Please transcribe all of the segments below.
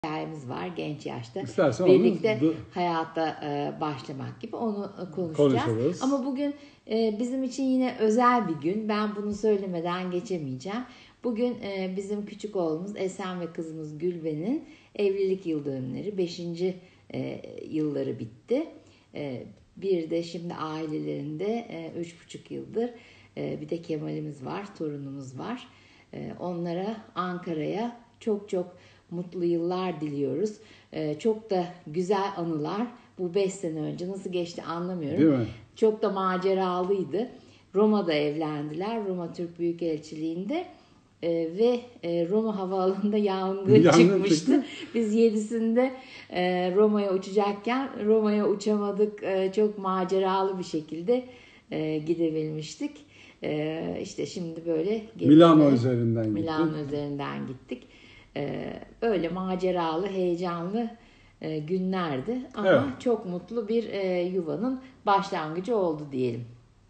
hikayemiz var genç yaşta. İstersen birlikte onu hayata başlamak gibi onu konuşacağız. konuşuruz. Ama bugün bizim için yine özel bir gün. Ben bunu söylemeden geçemeyeceğim. Bugün bizim küçük oğlumuz Esen ve kızımız Gülben'in evlilik yıl dönümleri. 5. yılları bitti. Bir de şimdi ailelerinde 3,5 yıldır bir de Kemal'imiz var, torunumuz var. Onlara, Ankara'ya çok çok mutlu yıllar diliyoruz. Çok da güzel anılar. Bu 5 sene önce nasıl geçti anlamıyorum. Değil mi? Çok da maceralıydı. Roma'da evlendiler. Roma Türk Büyükelçiliği'nde. Ve Roma havaalanında yangın çıkmıştı. Çıktı. Biz 7'sinde Roma'ya uçacakken Roma'ya uçamadık. Çok maceralı bir şekilde gidebilmiştik. İşte şimdi böyle Milano üzerinden gittik. Öyle maceralı, heyecanlı günlerdi. Ama evet, çok mutlu bir yuvanın başlangıcı oldu diyelim.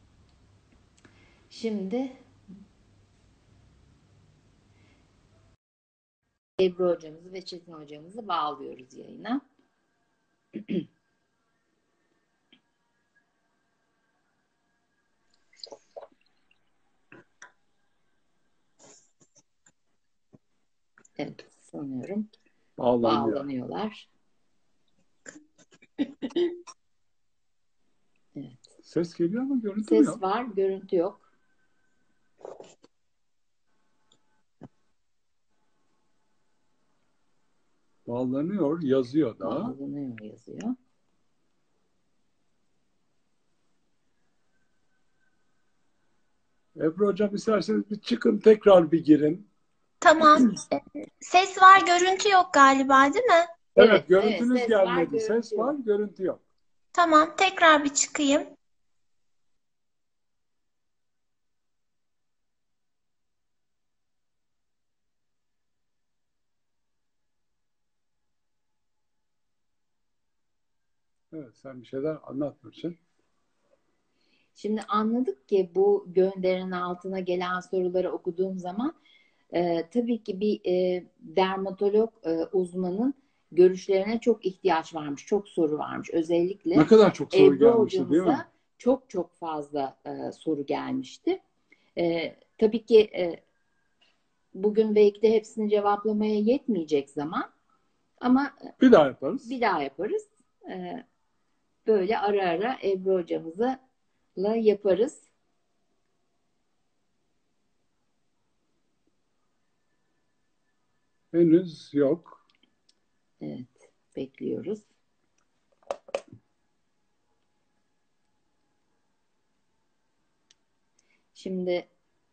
Şimdi Ebru hocamızı ve Çetin hocamızı bağlıyoruz yayına. Evet, sanıyorum bağlanıyorlar. Evet. Ses geliyor ama görüntü Ses yok. var, görüntü yok. Bağlanıyor, yazıyor da. Bağlanıyor yazıyor. Ebru hocam isterseniz bir çıkın, tekrar bir girin. Tamam. Ses var, görüntü yok galiba, değil mi? Evet, görüntünüz ses gelmedi. var, Ses var, yok. görüntü yok. Tamam, tekrar bir çıkayım. Evet, sen bir şeyler anlatmışsın. Şimdi anladık ki bu gönderinin altına gelen soruları okuduğum zaman tabii ki bir dermatolog uzmanın görüşlerine çok ihtiyaç varmış. Çok soru varmış. Özellikle Ne kadar çok soru Ebru gelmişti değil mi? hocamıza çok çok fazla soru gelmişti. Tabii ki bugün belki de hepsini cevaplamaya yetmeyecek zaman ama Bir daha yaparız. bir daha yaparız. Böyle ara ara Ebru hocamızla yaparız. Henüz yok. Evet, bekliyoruz. Şimdi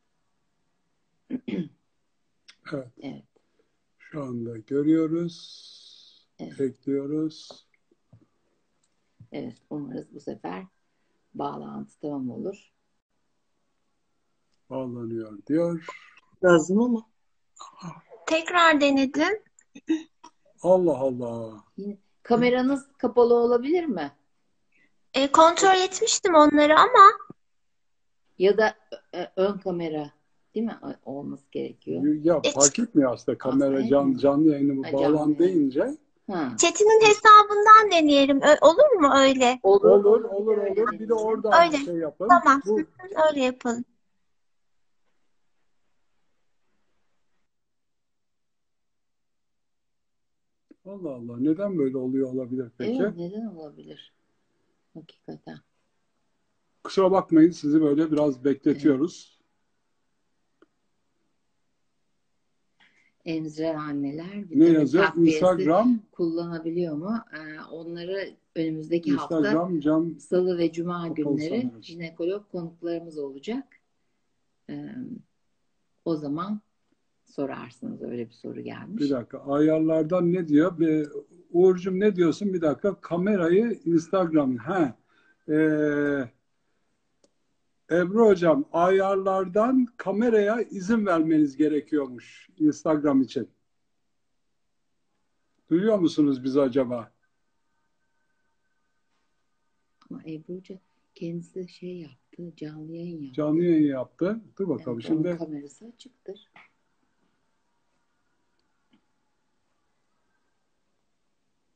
Evet. evet. Şu anda görüyoruz. Evet. Ekliyoruz. Evet, umarız bu sefer bağlantı tamam olur. Bağlanıyor diyor. Lazım ama. Tekrar denedim. Allah Allah. Yine, kameranız kapalı olabilir mi? Kontrol etmiştim onları ama Ya da ön kamera değil mi? Olması gerekiyor. Ya fark etmiyor aslında. Kamera canlı yayını bu bağlan deyince. Çetin'in hesabından deneyelim. Olur mu öyle? Olur. Bir de oradan Öyle. bir şey yapın. Tamam. Öyle yapalım. Allah Allah. Neden böyle oluyor olabilir peki? Evet, neden olabilir? Hakikaten. Kusura bakmayın, sizi böyle biraz bekletiyoruz. Emziren anneler Ne yazıyor? Instagram kullanabiliyor mu? Onları önümüzdeki Instagram, hafta Salı ve Cuma günleri sanırım. jinekolog konuklarımız olacak. O zaman sorarsınız, öyle bir soru gelmiş. Bir dakika, ayarlardan ne diyor? Uğur'cum ne diyorsun? Bir dakika, kamerayı Instagram. Ebru hocam, ayarlardan kameraya izin vermeniz gerekiyormuş Instagram için. Duyuyor musunuz bizi acaba? Ama Ebru Hoca kendisi şey yaptı, canlı yayın yaptı. Canlı yayın yaptı. Dur bakalım Evet, şimdi. onun kamerası açıktır.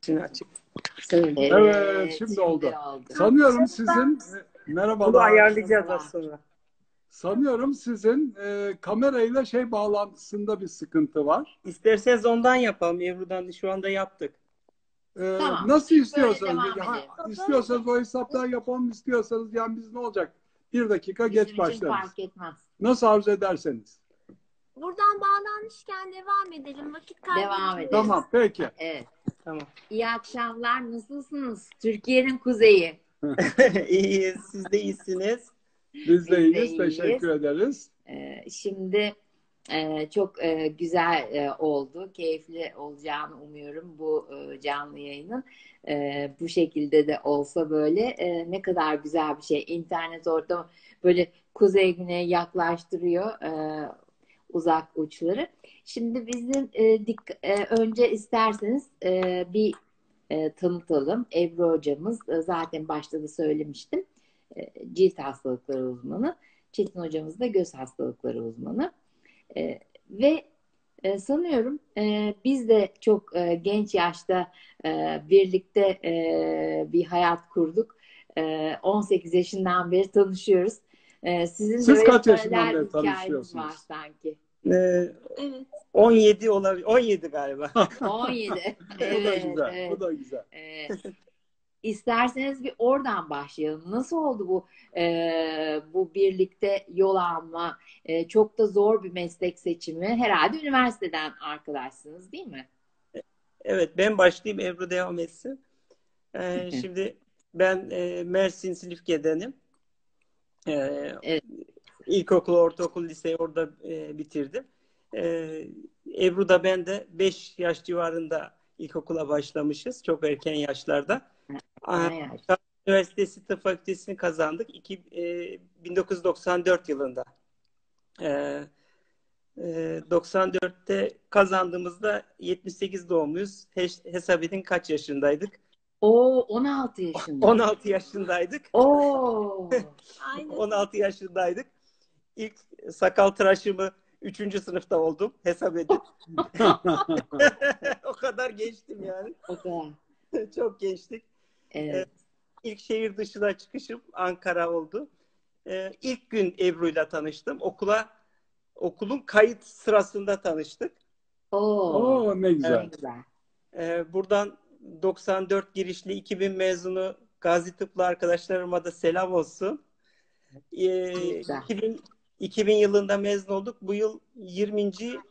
Şimdi açık. Evet, Evet, şimdi oldu. Sanıyorum sizin Bunu merhabalar. ayarlayacağız az sonra. Sanıyorum sizin kamerayla bağlantısında bir sıkıntı var. İsterseniz ondan yapalım. Ebru'dan şu anda yaptık. Tamam. Nasıl Böyle istiyorsanız, devam edelim. istiyorsanız o hesaplar yapalım, istiyorsanız yani biz ne olacak? Bir dakika Bizim geç için başlarız. fark etmez. Nasıl arzu ederseniz. Buradan bağlanmışken devam edelim. Vakit Devam kaybetmeyelim. edelim. Tamam, peki. Evet. Tamam. İyi akşamlar. Nasılsınız? Türkiye'nin kuzeyi. İyiyiz. Siz de iyisiniz. Biz de Biz de iyiyiz, iyiyiz. teşekkür ederiz. Şimdi çok güzel oldu. Keyifli olacağını umuyorum bu canlı yayının. Bu şekilde de olsa böyle ne kadar güzel bir şey. İnternet ortamı böyle kuzey güneye yaklaştırıyor uzak uçları. Şimdi bizim önce isterseniz bir tanıtalım. Ebru hocamız zaten başta da söylemiştim. Cilt hastalıkları uzmanı. Çetin hocamız da göz hastalıkları uzmanı. Ve sanıyorum biz de çok genç yaşta birlikte bir hayat kurduk. 18 yaşından beri tanışıyoruz. Sizin Siz de böyle kaç yaşından paralel beri bir hikayeniz tanışıyorsunuz? var sanki. Evet. 17 olabilir. 17 galiba. 17. Bu da Evet, güzel, evet. bu da güzel. İsterseniz bir oradan başlayalım. Nasıl oldu bu birlikte yol alma? Çok da zor bir meslek seçimi. Herhalde üniversiteden arkadaşsınız, değil mi? Evet, ben başlayayım. Ebru devam etsin. Şimdi ben Mersin Silifke'denim. Evet. İlkokul, ortaokul, liseyi orada bitirdim. Ebru da ben de 5 yaş civarında ilkokula başlamışız. Çok erken yaşlarda. Hayır. Üniversitesi Tıp Fakültesini kazandık 1994 yılında. 94'te kazandığımızda 78 doğumluyuz. Hesap edin kaç yaşındaydık? 16 yaşında. 16 yaşındaydık. Aynen. 16 yaşındaydık. İlk sakal tıraşımı 3. sınıfta oldum. Hesap edin. O kadar geçtim yani. O kadar. Çok geçtik. Evet. İlk şehir dışına çıkışım Ankara oldu. İlk gün Ebru'yla tanıştım. Okulun kayıt sırasında tanıştık. Oo, ne güzel. Ne güzel. Buradan 94 girişli 2000 mezunu Gazi Tıplı arkadaşlarıma da selam olsun. 2000 yılında mezun olduk. Bu yıl 20.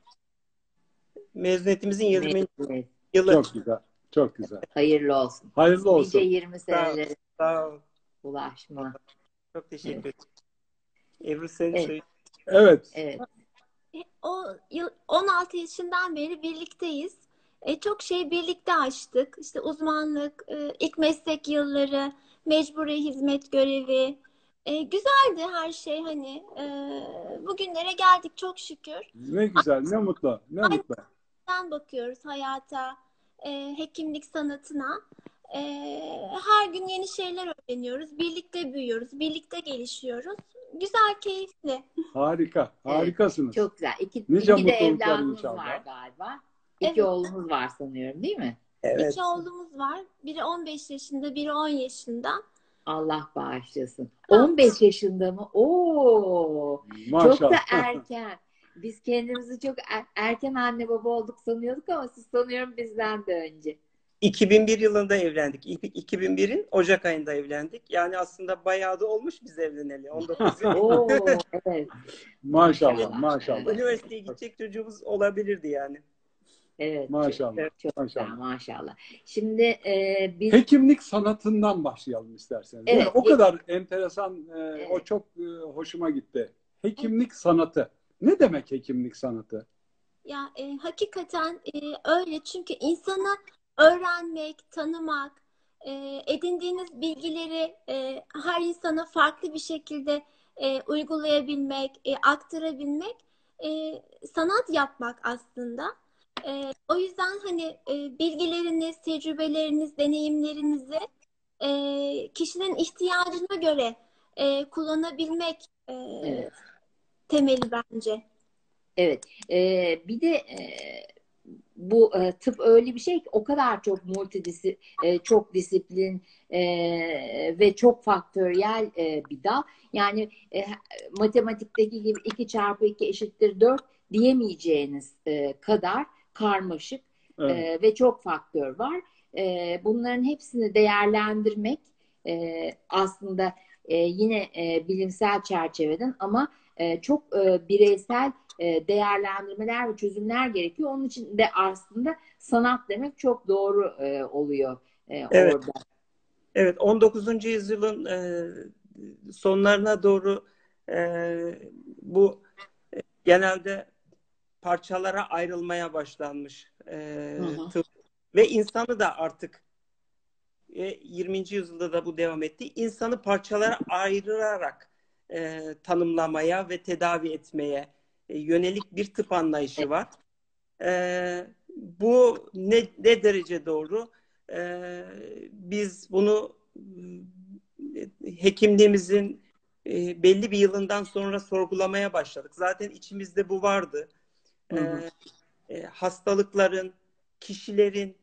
mezuniyetimizin 20. Evet. yılı. Çok güzel, çok güzel. Hayırlı olsun. Hayırlı olsun. Nice 20 senelere Sağ ol. ulaşma. Çok teşekkür ederim. Ebru sen Evet. söyle. Evet. Evet. O yıl 16 yaşından beri birlikteyiz. Çok şey birlikte açtık. İşte uzmanlık, ilk meslek yılları, mecburi hizmet görevi. Güzeldi her şey hani. Bugünlere geldik çok şükür. Ne güzel, ne mutlu, ne mutlu. Buradan bakıyoruz hayata, hekimlik sanatına. Her gün yeni şeyler öğreniyoruz. Birlikte büyüyoruz, birlikte gelişiyoruz. Güzel, keyifli. Harika, Evet. harikasınız. Çok güzel. Nice İki de mutluluklar evladınız inşallah. var galiba. Evet. 2 oğlunuz var sanıyorum, değil mi? Evet. 2 oğlumuz var. Biri 15 yaşında, biri 10 yaşında. Allah bağışlasın. 15 yaşında mı? Oo, Maşallah. çok da erken. Biz kendimizi çok erken anne baba olduk sanıyorduk ama siz sanıyorum bizden de önce. 2001 yılında evlendik. 2001'in Ocak ayında evlendik. Yani aslında bayağı da olmuş biz evleneli. 19 yıl. Oo, evet. Maşallah, maşallah. Evet. Üniversiteye gidecek çocuğumuz olabilirdi yani. Evet. Maşallah. Çok Maşallah. güzel, maşallah. Şimdi biz Hekimlik sanatından başlayalım isterseniz. Evet. Yani o kadar enteresan, o Evet. çok hoşuma gitti. Hekimlik sanatı. Ne demek hekimlik sanatı? Ya hakikaten öyle çünkü insanı öğrenmek, tanımak, edindiğiniz bilgileri her insana farklı bir şekilde uygulayabilmek, aktarabilmek, sanat yapmak aslında. O yüzden hani bilgileriniz, tecrübeleriniz, deneyimlerinizi kişinin ihtiyacına göre kullanabilmek evet. temeli bence. Evet. Bir de bu tıp öyle bir şey ki o kadar çok çok disiplin ve çok faktöriyel bir dal. Yani matematikteki gibi 2 çarpı 2 eşittir 4 diyemeyeceğiniz kadar karmaşık Evet. ve çok faktör var. Bunların hepsini değerlendirmek aslında yine bilimsel çerçeveden ama çok bireysel değerlendirmeler ve çözümler gerekiyor. Onun için de aslında sanat demek çok doğru oluyor Evet, orada. evet. 19. yüzyılın sonlarına doğru bu genelde parçalara ayrılmaya başlanmış Hı hı. tıp ve insanı da artık 20. yüzyılda da bu devam etti. İnsanı parçalara ayırarak tanımlamaya ve tedavi etmeye yönelik bir tıp anlayışı var. Bu ne derece doğru? Biz bunu hekimliğimizin belli bir yılından sonra sorgulamaya başladık. Zaten içimizde bu vardı. Hı hı. Hastalıkların, kişilerin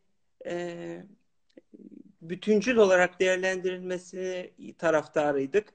bütüncül olarak değerlendirilmesi taraftarıydık.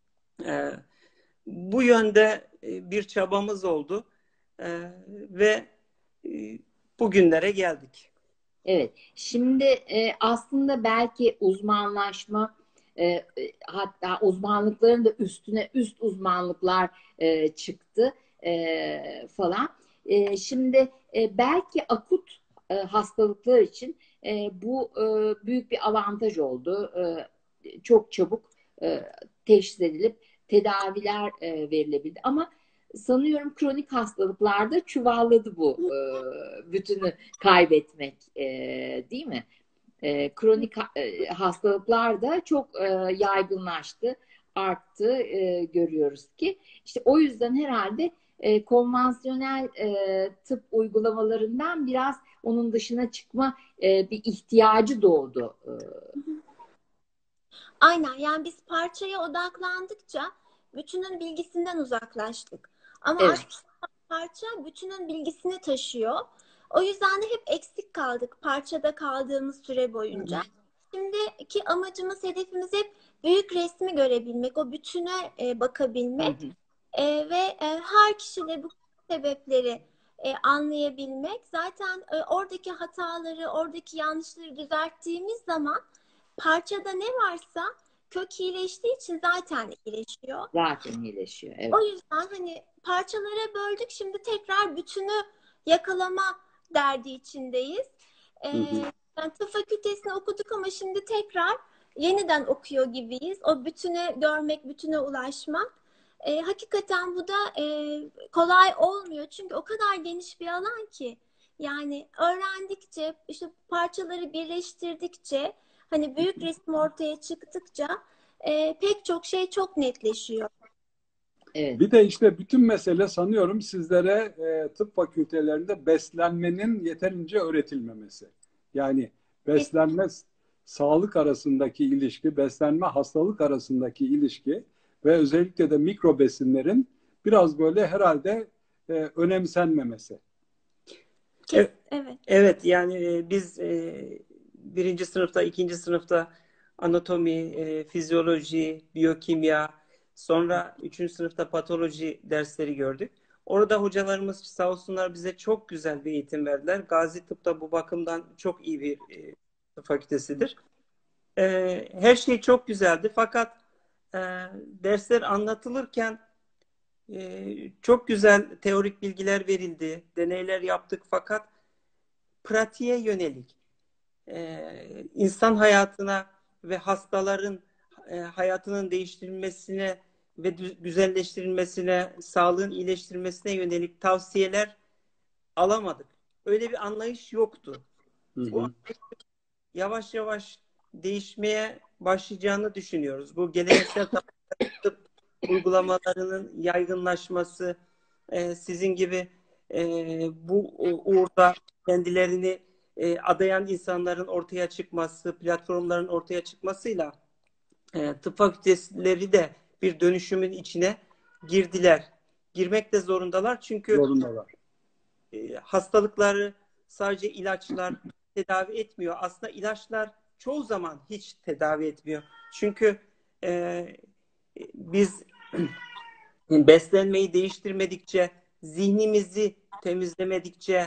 Bu yönde bir çabamız oldu ve bugünlere geldik. Evet. Şimdi aslında belki uzmanlaşma hatta uzmanlıkların da üstüne üst uzmanlıklar çıktı falan. Şimdi belki akut hastalıklar için bu büyük bir avantaj oldu. Çok çabuk teşhis edilip tedaviler verilebildi. Ama sanıyorum kronik hastalıklarda çuvalladı bu bütünü kaybetmek değil mi? Kronik hastalıklar da çok yaygınlaştı, arttı görüyoruz ki. İşte o yüzden herhalde konvansiyonel tıp uygulamalarından biraz onun dışına çıkma bir ihtiyacı doğdu. Aynen, yani biz parçaya odaklandıkça bütünün bilgisinden uzaklaştık. Ama Evet. aslında parça bütünün bilgisini taşıyor. O yüzden de hep eksik kaldık parçada kaldığımız süre boyunca. Şimdiki amacımız, hedefimiz hep büyük resmi görebilmek, o bütüne Hı bakabilmek hı. ve her kişide bu sebepleri anlayabilmek. Zaten oradaki hataları, oradaki yanlışları düzelttiğimiz zaman parçada ne varsa kök iyileştiği için zaten iyileşiyor. Zaten iyileşiyor. Evet. O yüzden hani parçalara böldük, şimdi tekrar bütünü yakalama derdi içindeyiz. Hı hı. Yani tıp fakültesini okuduk ama şimdi tekrar yeniden okuyor gibiyiz. O bütünü görmek, bütüne ulaşmak. Hakikaten bu da kolay olmuyor. Çünkü o kadar geniş bir alan ki. Yani öğrendikçe, işte parçaları birleştirdikçe, hani büyük resim ortaya çıktıkça pek çok şey çok netleşiyor. Evet. Bir de işte bütün mesele sanıyorum sizlere tıp fakültelerinde beslenmenin yeterince öğretilmemesi. Yani beslenme sağlık arasındaki ilişki, beslenme hastalık arasındaki ilişki ve özellikle de mikro besinlerin biraz böyle herhalde önemsenmemesi. Evet. Evet. Evet, yani biz birinci sınıfta, ikinci sınıfta anatomi, fizyoloji, biyokimya, sonra üçüncü sınıfta patoloji dersleri gördük. Orada hocalarımız sağ olsunlar bize çok güzel bir eğitim verdiler. Gazi Tıp da bu bakımdan çok iyi bir tıp fakültesidir. Her şey çok güzeldi fakat e, dersler anlatılırken çok güzel teorik bilgiler verildi, deneyler yaptık fakat pratiğe yönelik insan hayatına ve hastaların hayatının değiştirilmesine ve güzelleştirilmesine, sağlığın iyileştirilmesine yönelik tavsiyeler alamadık. Öyle bir anlayış yoktu. Hı Bu hı. yavaş yavaş değişmeye başlayacağını düşünüyoruz. Bu geleneksel tıp uygulamalarının yaygınlaşması, sizin gibi bu uğurda kendilerini adayan insanların ortaya çıkması, platformların ortaya çıkmasıyla tıp fakülteleri de bir dönüşümün içine girdiler. Girmek de zorundalar çünkü Zorundalar. hastalıkları sadece ilaçlar tedavi etmiyor. Aslında ilaçlar çoğu zaman hiç tedavi etmiyor. Çünkü biz beslenmeyi değiştirmedikçe, zihnimizi temizlemedikçe,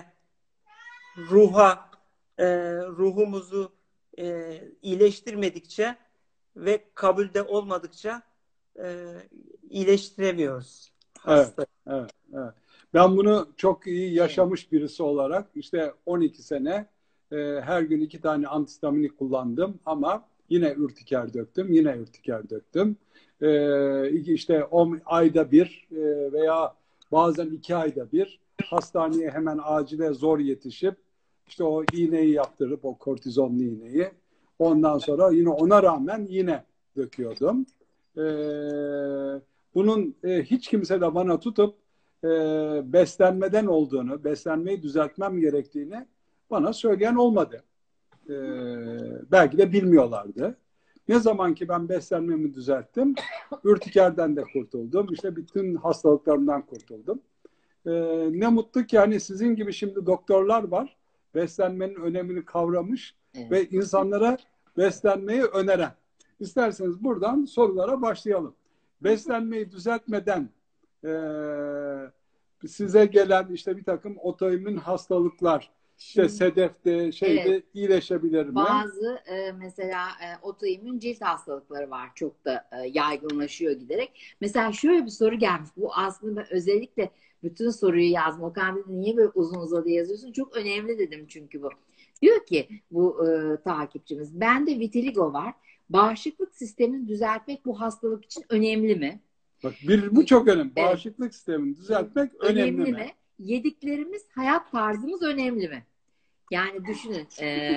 ruhumuzu iyileştirmedikçe ve kabulde olmadıkça iyileştiremiyoruz Evet, hasta. evet, evet. Ben bunu çok iyi yaşamış birisi olarak işte 12 sene her gün 2 tane antihistaminik kullandım ama yine ürtiker döktüm, yine ürtiker döktüm. İşte 10 ayda bir veya bazen 2 ayda bir hastaneye hemen acile zor yetişip işte o iğneyi yaptırıp o kortizonlu iğneyi ondan sonra yine ona rağmen yine döküyordum. Ee, Bunun hiç kimse de bana tutup beslenmeden olduğunu, beslenmeyi düzeltmem gerektiğini bana söyleyen olmadı. E, Belki de bilmiyorlardı. Ne zaman ki ben beslenmemi düzelttim, ürtikerden de kurtuldum. İşte bütün hastalıklarımdan kurtuldum. Ne mutlu ki hani sizin gibi şimdi doktorlar var. Beslenmenin önemini kavramış ve insanlara beslenmeyi öneren. İsterseniz buradan sorulara başlayalım. Beslenmeyi düzeltmeden size gelen işte bir takım otoimmün hastalıklar, işte sedefte, şeyde iyileşebilir mi? Bazı mesela otoimmün cilt hastalıkları var. Çok da yaygınlaşıyor giderek. Mesela şöyle bir soru gelmiş. Bu aslında ben özellikle bütün soruyu yazdım. Okan dedi niye böyle uzun uzadı yazıyorsun? Çok önemli dedim çünkü bu. Diyor ki bu takipçimiz. Bende vitiligo var. Bağışıklık sistemini düzeltmek bu hastalık için önemli mi? Bak bu çok önemli. Evet. Bağışıklık sistemini düzeltmek önemli mi? Yediklerimiz, hayat tarzımız önemli mi? Yani düşünün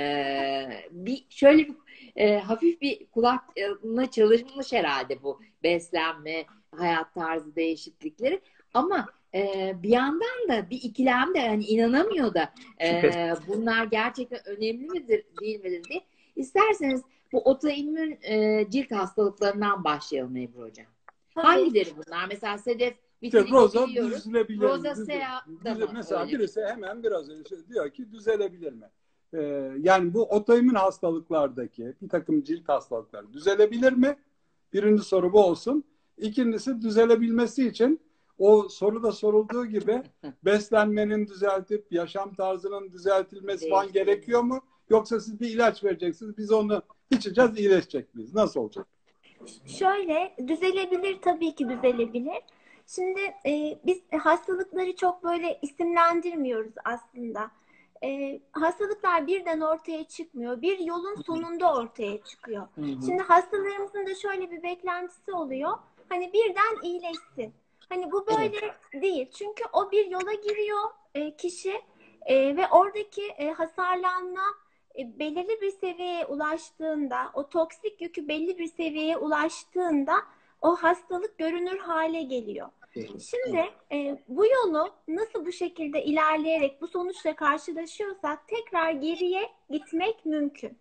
şöyle bir hafif bir kulakla çalışılmış herhalde bu beslenme, hayat tarzı değişiklikleri ama bir yandan da bir ikilemde yani inanamıyor da bunlar gerçekten önemli midir değil midir diye. İsterseniz bu otoimmün cilt hastalıklarından başlayalım Ebru Hocam. Hangileri bunlar? Mesela sedef, vitiligo roza biliyoruz. düzülebilir Rozasea mi? da mı Mesela öyle? birisi hemen biraz önce diyor ki düzelebilir mi? Yani bu otoimmün hastalıklardaki bir takım cilt hastalıkları düzelebilir mi? Birinci soru bu olsun. İkincisi düzelebilmesi için o soruda sorulduğu gibi beslenmenin düzeltip yaşam tarzının düzeltilmesi falan gerekiyor mu? Yoksa siz bir ilaç vereceksiniz, biz onu içeceğiz, iyileşecek miyiz? Nasıl olacak? Şöyle düzelebilir, tabii ki düzelebilir. Şimdi biz hastalıkları çok böyle isimlendirmiyoruz aslında. Hastalıklar birden ortaya çıkmıyor. Bir yolun sonunda ortaya çıkıyor. Şimdi hastalarımızın da şöyle bir beklentisi oluyor. Hani birden iyileşsin. Hani bu böyle değil. Çünkü o bir yola giriyor kişi ve oradaki hasarlanma belirli bir seviyeye ulaştığında, o toksik yükü belli bir seviyeye ulaştığında o hastalık görünür hale geliyor. Şimdi bu yolu nasıl bu şekilde ilerleyerek bu sonuçla karşılaşıyorsak tekrar geriye gitmek mümkün.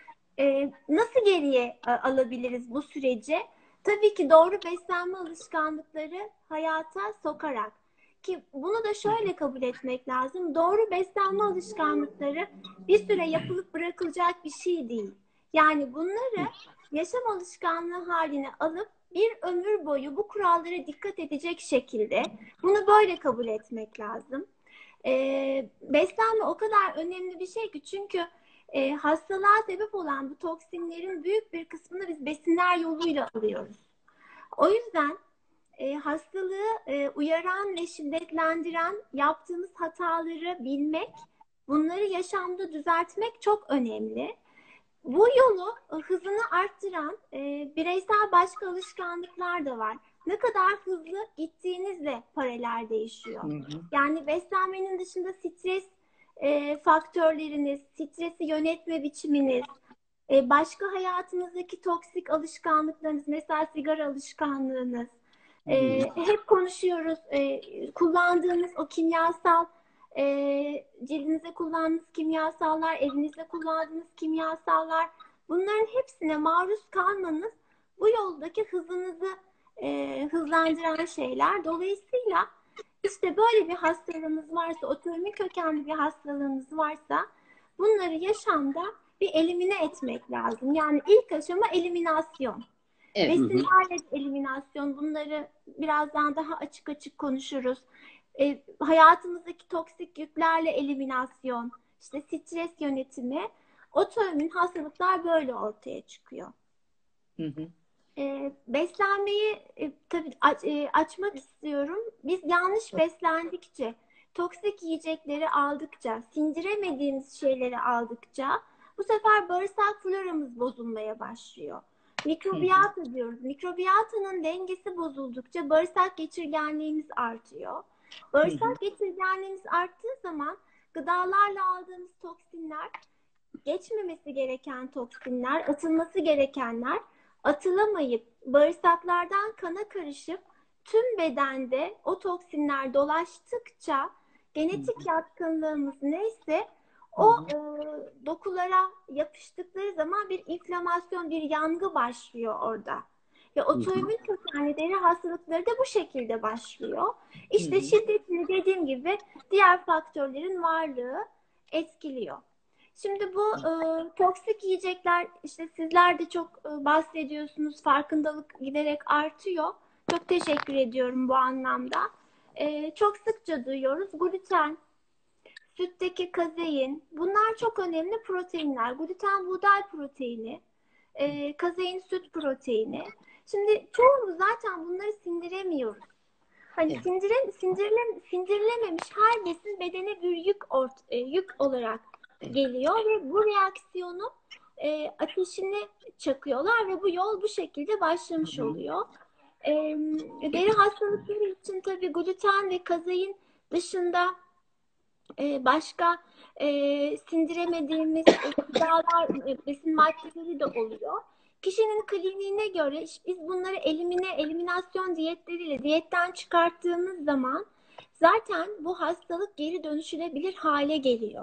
Nasıl geriye alabiliriz bu süreci? Tabii ki doğru beslenme alışkanlıkları hayata sokarak. Ki bunu da şöyle kabul etmek lazım. Doğru beslenme alışkanlıkları bir süre yapılıp bırakılacak bir şey değil. Yani bunları yaşam alışkanlığı haline alıp bir ömür boyu bu kurallara dikkat edecek şekilde bunu böyle kabul etmek lazım. Beslenme o kadar önemli bir şey ki çünkü hastalığa sebep olan bu toksinlerin büyük bir kısmını biz besinler yoluyla alıyoruz. O yüzden hastalığı uyaran ve şiddetlendiren yaptığımız hataları bilmek, bunları yaşamda düzeltmek çok önemli. Bu yolu hızını arttıran bireysel başka alışkanlıklar da var. Ne kadar hızlı gittiğinizle paralel değişiyor. Yani beslenmenin dışında stres faktörleriniz, stresi yönetme biçiminiz, başka hayatınızdaki toksik alışkanlıklarınız, mesela sigara alışkanlığınız, hep konuşuyoruz, kullandığınız o kimyasal, cildinize kullandığınız kimyasallar, evinizde kullandığınız kimyasallar, bunların hepsine maruz kalmanız bu yoldaki hızınızı hızlandıran şeyler. Dolayısıyla İşte böyle bir hastalığınız varsa, otoimmün kökenli bir hastalığınız varsa bunları yaşamda bir elimine etmek lazım. Yani ilk aşama eliminasyon. Evet. Besinlerle eliminasyon, bunları birazdan daha açık açık konuşuruz. Hayatımızdaki toksik yüklerle eliminasyon, işte stres yönetimi, otoimmün hastalıklar böyle ortaya çıkıyor. Hı hı. Beslenmeyi tabii açmak istiyorum. Biz yanlış beslendikçe, toksik yiyecekleri aldıkça, sindiremediğimiz şeyleri aldıkça bu sefer bağırsak floramız bozulmaya başlıyor. Mikrobiyata diyoruz. Mikrobiyatanın dengesi bozuldukça bağırsak geçirgenliğimiz artıyor. Bağırsak geçirgenliğimiz arttığı zaman gıdalarla aldığımız toksinler, geçmemesi gereken toksinler, atılması gerekenler atılamayıp bağırsaklardan kana karışıp tüm bedende o toksinler dolaştıkça genetik yatkınlığımız neyse o dokulara yapıştıkları zaman bir inflamasyon, bir yangı başlıyor orada. Ve otoimmün kökenli deri hastalıkları da bu şekilde başlıyor. İşte şiddetini dediğim gibi diğer faktörlerin varlığı etkiliyor. Şimdi bu toksik yiyecekler, işte sizler de çok bahsediyorsunuz, farkındalık giderek artıyor. Çok teşekkür ediyorum bu anlamda. Çok sıkça duyuyoruz. Gluten, sütteki kazein, bunlar çok önemli proteinler. Gluten buğday proteini, kazein süt proteini. Şimdi çoğumuz zaten bunları sindiremiyoruz. Hani sindirilememiş her besin bedene bir yük olarak geliyor ve bu reaksiyonu ateşine çakıyorlar ve bu yol bu şekilde başlamış oluyor. Deri hastalıkları için tabii gluten ve kazein dışında başka sindiremediğimiz gıdalar, besin maddeleri de oluyor. Kişinin kliniğine göre biz bunları eliminasyon diyetleriyle diyetten çıkarttığımız zaman zaten bu hastalık geri dönüşülebilir hale geliyor.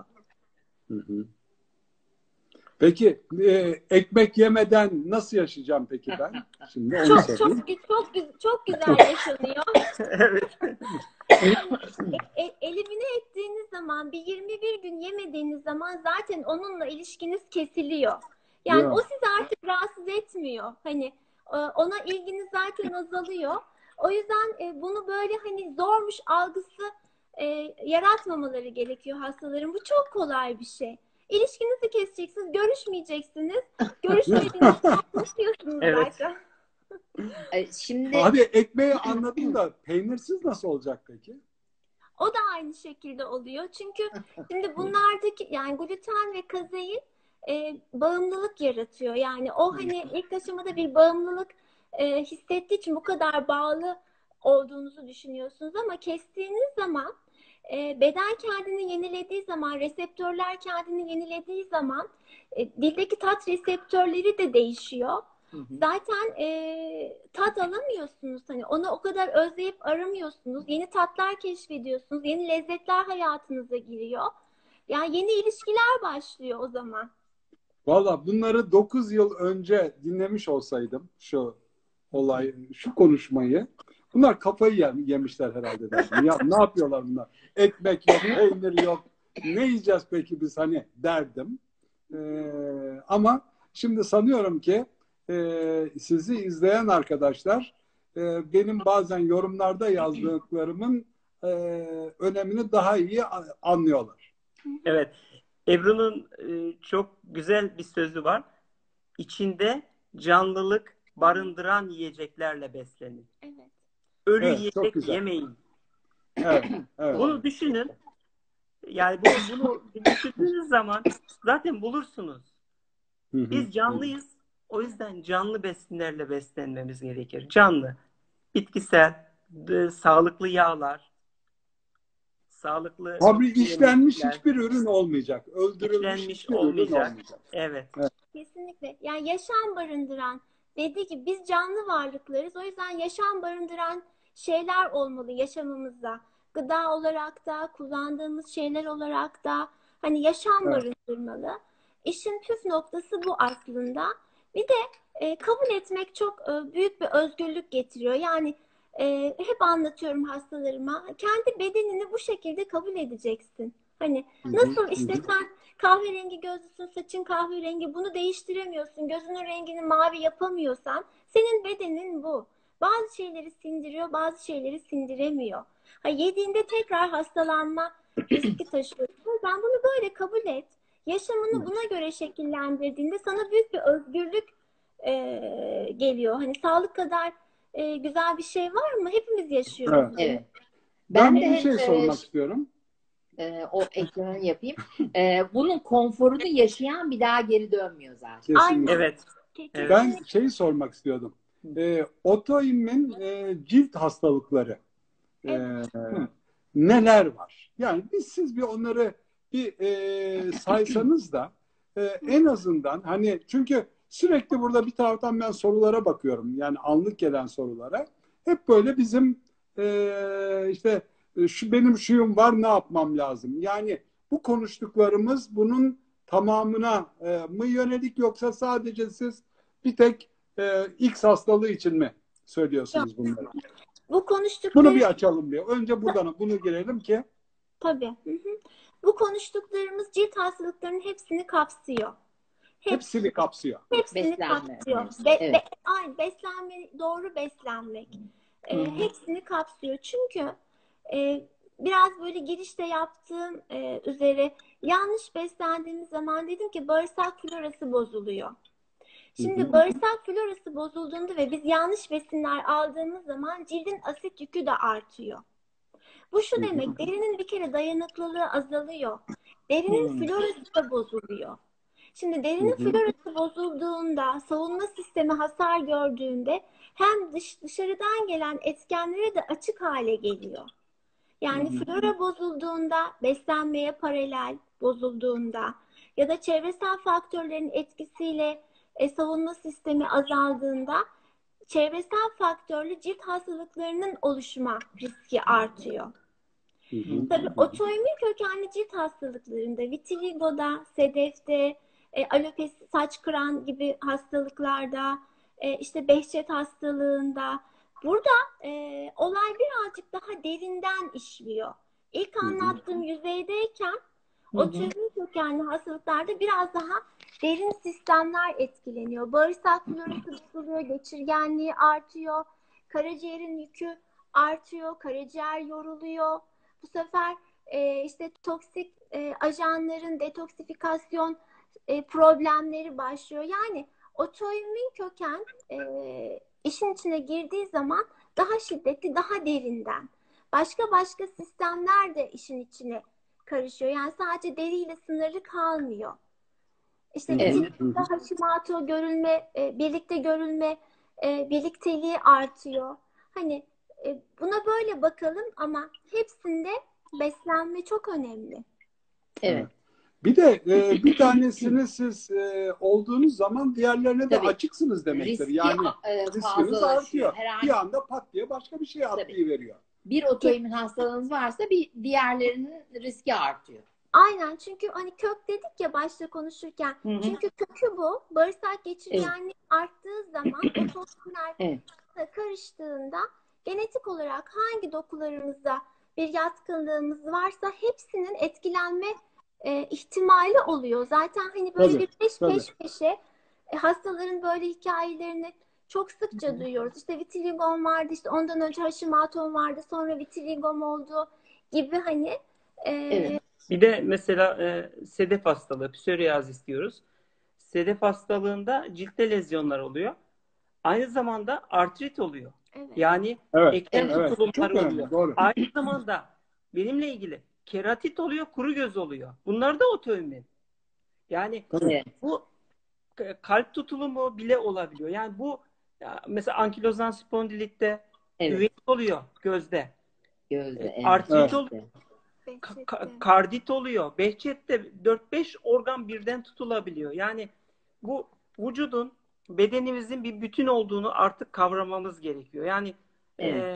Peki ekmek yemeden nasıl yaşayacağım peki ben? Şimdi onu sorayım. Çok güzel yaşanıyor. Evet. Elimine ettiğiniz zaman, bir 21 gün yemediğiniz zaman zaten onunla ilişkiniz kesiliyor. Yani Ya. o sizi artık rahatsız etmiyor. Hani ona ilginiz zaten azalıyor. O yüzden bunu böyle hani zormuş algısı yaratmamaları gerekiyor hastaların. Bu çok kolay bir şey. İlişkinizi keseceksiniz, görüşmeyeceksiniz. Görüşmediğiniz konuşuyorsunuz Evet. zaten. Şimdi Hadi ekmeği anladım da peynirsiz nasıl olacak peki? O da aynı şekilde oluyor. Çünkü şimdi bunlardaki yani gluten ve kazein bağımlılık yaratıyor. Yani o hani ilk aşamada bir bağımlılık hissettiği için bu kadar bağlı olduğunuzu düşünüyorsunuz ama kestiğiniz zaman beden kendini yenilediği zaman, reseptörler kendini yenilediği zaman dildeki tat reseptörleri de değişiyor. Zaten tat alamıyorsunuz. Hani onu o kadar özleyip aramıyorsunuz. Yeni tatlar keşfediyorsunuz. Yeni lezzetler hayatınıza giriyor. Yani yeni ilişkiler başlıyor o zaman. Valla bunları 9 yıl önce dinlemiş olsaydım şu konuşmayı, bunlar kafayı yemişler herhalde derdim. Ya ne yapıyorlar bunlar? Ekmek yok, peynir yok. Ne yiyeceğiz peki biz hani derdim. Ama şimdi sanıyorum ki sizi izleyen arkadaşlar benim bazen yorumlarda yazdıklarımın önemini daha iyi anlıyorlar. Evet. Ebru'nun çok güzel bir sözü var. İçinde canlılık barındıran yiyeceklerle beslenin. Evet. Ölü Evet, çok yiyecek güzel. yemeyin. Evet, evet. Bunu düşünün. Yani bunu düşündüğünüz zaman zaten bulursunuz. Biz canlıyız. O yüzden canlı besinlerle beslenmemiz gerekir. Canlı, bitkisel, sağlıklı yağlar, sağlıklı Abi işlenmiş yemekler, hiçbir ürün olmayacak. Öldürülmüş işlenmiş hiçbir ürün olmayacak. olmayacak. Evet. Kesinlikle. Yani yaşam barındıran, dediği gibi biz canlı varlıklarız. O yüzden yaşam barındıran şeyler olmalı yaşamımızda. Gıda olarak da, kullandığımız şeyler olarak da hani yaşam barındırmalı. İşin püf noktası bu aslında. Bir de kabul etmek çok büyük bir özgürlük getiriyor. Yani Hep anlatıyorum hastalarıma. Kendi bedenini bu şekilde kabul edeceksin. Hani Hı hı, nasıl hı işte hı. sen kahverengi gözlüsün, saçın kahverengi, bunu değiştiremiyorsun, gözünün rengini mavi yapamıyorsan senin bedenin bu. Bazı şeyleri sindiriyor, bazı şeyleri sindiremiyor. Ha, yediğinde tekrar hastalanma riski taşıyorsun. Ben bunu böyle kabul et. Yaşamını buna göre şekillendirdiğinde sana büyük bir özgürlük geliyor. Hani sağlık kadar güzel bir şey var mı? Hepimiz yaşıyoruz Evet. bunu. Evet. Ben de Ben bir hep şey sormak istiyorum. o eklemeni yapayım. Bunun konforunu yaşayan bir daha geri dönmüyor zaten. Aynen. Kesinlikle. Evet. Evet. Ben Kesinlikle. şeyi sormak istiyordum. Otoimmün cilt hastalıkları Evet. neler var? Yani siz bir onları bir saysanız da en azından hani çünkü sürekli burada bir taraftan ben sorulara bakıyorum. Yani anlık gelen sorulara. Hep böyle bizim işte şu benim şuyum var ne yapmam lazım? Yani bu konuştuklarımız bunun tamamına mı yönelik yoksa sadece siz bir tek X hastalığı için mi Yok. söylüyorsunuz bunları? Bu Bunu konuştukları bir açalım bir. Önce buradan bunu girelim ki tabii. Bu konuştuklarımız cilt hastalıklarının hepsini kapsıyor. hepsini kapsıyor. Hepsini Beslenme. kapsıyor. Evet. Aynı beslenme, doğru beslenmek. Hı hı. Hepsini kapsıyor. Çünkü biraz böyle girişte yaptığım üzere yanlış beslendiğimiz zaman dedim ki bağırsak florası bozuluyor. Hı Şimdi hı. bağırsak florası bozulduğunda ve biz yanlış besinler aldığımız zaman cildin asit yükü de artıyor. Bu şu Hı hı. demek, derinin bir kere dayanıklılığı azalıyor. Derinin Hı. florası da bozuluyor. Şimdi Hı derinin hı. florası bozulduğunda, savunma sistemi hasar gördüğünde hem dışarıdan gelen etkenlere de açık hale geliyor. Yani flora bozulduğunda, beslenmeye paralel bozulduğunda ya da çevresel faktörlerin etkisiyle savunma sistemi azaldığında çevresel faktörlü cilt hastalıklarının oluşma riski artıyor. Hı hı. Tabii otoimmün kökenli cilt hastalıklarında, vitiligoda, sedefte, alopesi saç kıran gibi hastalıklarda, işte Behçet hastalığında burada olay birazcık daha derinden işliyor. İlk Hı hı. anlattığım yüzeydeyken Hı hı. otoimmün kökenli hastalıklarda biraz daha derin sistemler etkileniyor. Bağırsak florası bozuluyor, geçirgenliği artıyor, karaciğerin yükü artıyor, karaciğer yoruluyor. Bu sefer işte toksik ajanların detoksifikasyon problemleri başlıyor. Yani otoimmün köken işin içine girdiği zaman daha şiddetli, daha derinden. Başka sistemler de işin içine karışıyor. Yani sadece deriyle sınırlı kalmıyor. İşte Hı hı. Evet. vitiligo, Hashimoto görülme, birlikte görülme, birlikteliği artıyor. Hani buna böyle bakalım ama hepsinde beslenme çok önemli. Evet. Bir de bir tanesini siz olduğunuz zaman diğerlerine de Tabii. açıksınız demektir. Riski Yani riskiniz fazlalaşıyor. artıyor. Herhangi Bir anda pat diye başka bir şey Tabii. atlayıveriyor. bir otoimmün hastalığınız varsa bir diğerlerinin riski artıyor. Aynen, çünkü hani kök dedik ya başta konuşurken. Hı hı. Çünkü kökü bu. Bağırsak Evet. geçirgenliği arttığı zaman o toksinler Evet. karıştığında genetik olarak hangi dokularımıza bir yatkınlığımız varsa hepsinin etkilenme ihtimali oluyor. Zaten hani böyle Tabii, bir peş tabii. peş peşe hastaların böyle hikayelerini çok sıkça duyuyoruz. İşte vitiligo'm vardı, işte ondan önce Hashimoto'm vardı, sonra vitiligo'm oldu gibi hani Evet. Bir de mesela sedef hastalığı, psoriasis diyoruz. Sedef hastalığında ciltte lezyonlar oluyor. Aynı zamanda artrit oluyor. evet. Yani Evet, eklem Evet. evet. Çok tutulumları oluyor. önemli, doğru. Aynı zamanda benimle ilgili keratit oluyor, kuru göz oluyor. Bunlar da otoimmün. Yani Tabii. Evet. bu kalp tutulumu bile olabiliyor. Yani bu mesela ankilozan spondilitte Evet. üveit oluyor gözde. Gözde. Evet. Artrit Evet. oluyor. Behçet'te. Kardit oluyor. Behçet'te 4-5 organ birden tutulabiliyor. Yani bu vücudun, bedenimizin bir bütün olduğunu artık kavramamız gerekiyor. Yani Evet.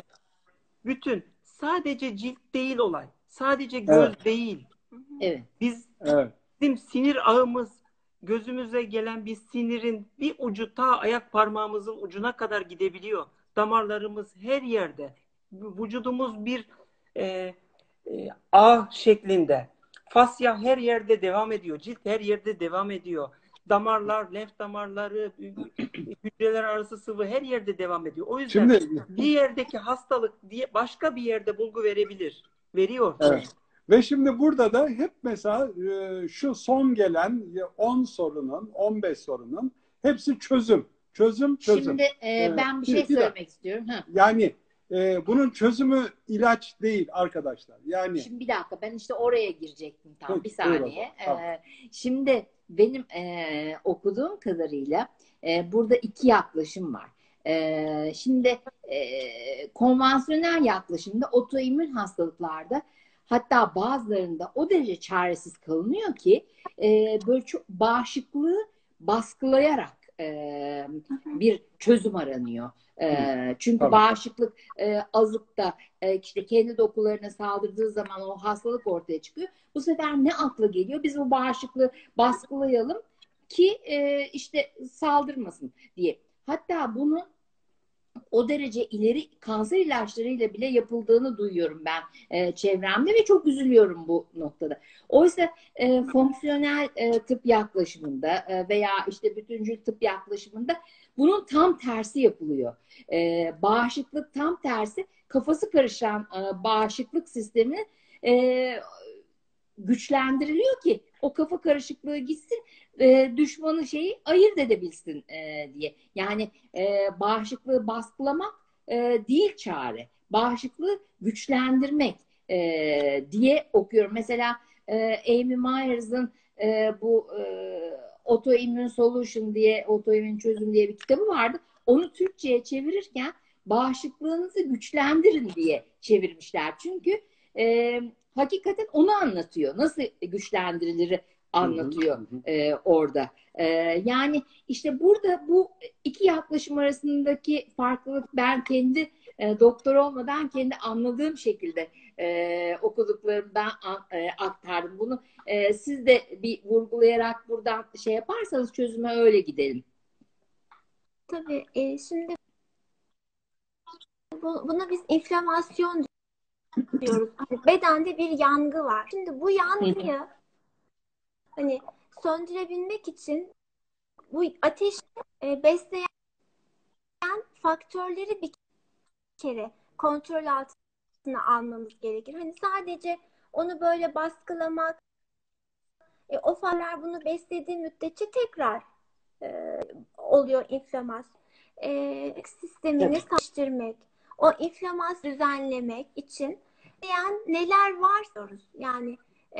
bütün, sadece cilt değil olay. Sadece göz Evet. değil. Evet. Evet. Bizim sinir ağımız, gözümüze gelen bir sinirin bir ucu ta ayak parmağımızın ucuna kadar gidebiliyor. Damarlarımız her yerde. Vücudumuz bir e, ağ şeklinde. Fasya her yerde devam ediyor. Cilt her yerde devam ediyor. Damarlar, lenf damarları, hücreler arası sıvı her yerde devam ediyor. O yüzden Şimdi bir yerdeki hastalık diye başka bir yerde bulgu verebilir. Veriyor. evet. Ve şimdi burada da hep mesela şu son gelen 10 sorunun, 15 sorunun hepsi çözüm. Çözüm. Şimdi ben bir şey söylemek istiyorum. Yani bunun çözümü ilaç değil arkadaşlar. Yani Şimdi bir dakika, ben işte oraya girecektim tam. Bir buyurun. saniye. Tamam. Şimdi benim okuduğum kadarıyla burada iki yaklaşım var. Şimdi konvansiyonel yaklaşımda otoimmün hastalıklarda, hatta bazılarında o derece çaresiz kalınıyor ki böyle çok bağışıklığı baskılayarak bir çözüm aranıyor. Çünkü Tabii. bağışıklık azıkta işte kendi dokularına saldırdığı zaman o hastalık ortaya çıkıyor. Bu sefer ne akla geliyor? Biz bu bağışıklığı baskılayalım ki işte saldırmasın diye. Hatta bunu o derece ileri kanser ilaçlarıyla bile yapıldığını duyuyorum ben çevremde ve çok üzülüyorum bu noktada. Oysa fonksiyonel tıp yaklaşımında veya işte bütüncül tıp yaklaşımında bunun tam tersi yapılıyor. Bağışıklık tam tersi, kafası karışan bağışıklık sistemi güçlendiriliyor ki o kafa karışıklığı gitsin, düşmanı şeyi ayırt edebilsin diye. Yani bağışıklığı baskılamak değil çare. Bağışıklığı güçlendirmek diye okuyorum. Mesela Amy Myers'ın bu Autoimmune Solution diye, Autoimmün Çözüm diye bir kitabı vardı. Onu Türkçe'ye çevirirken bağışıklığınızı güçlendirin diye çevirmişler. Çünkü hakikaten onu anlatıyor. Nasıl güçlendirilir anlatıyor orada. Yani işte burada bu iki yaklaşım arasındaki farklılık, ben kendi doktor olmadan kendi anladığım şekilde okuduklarımdan aktardım. Bunu siz de bir vurgulayarak buradan şey yaparsanız çözüme öyle gidelim. Tabii şimdi buna biz inflamasyon diyoruz. Hani bedende bir yangı var. Şimdi bu yangıyı hani söndürebilmek için bu ateşi besleyen faktörleri bir kere kontrol altına almamız gerekir. Hani sadece onu böyle baskılamak, o faktörler bunu beslediği müddetçe tekrar oluyor inflamasyon. Sistemini saçtırmak, o inflamasyonu düzenlemek için neler var diyoruz. Yani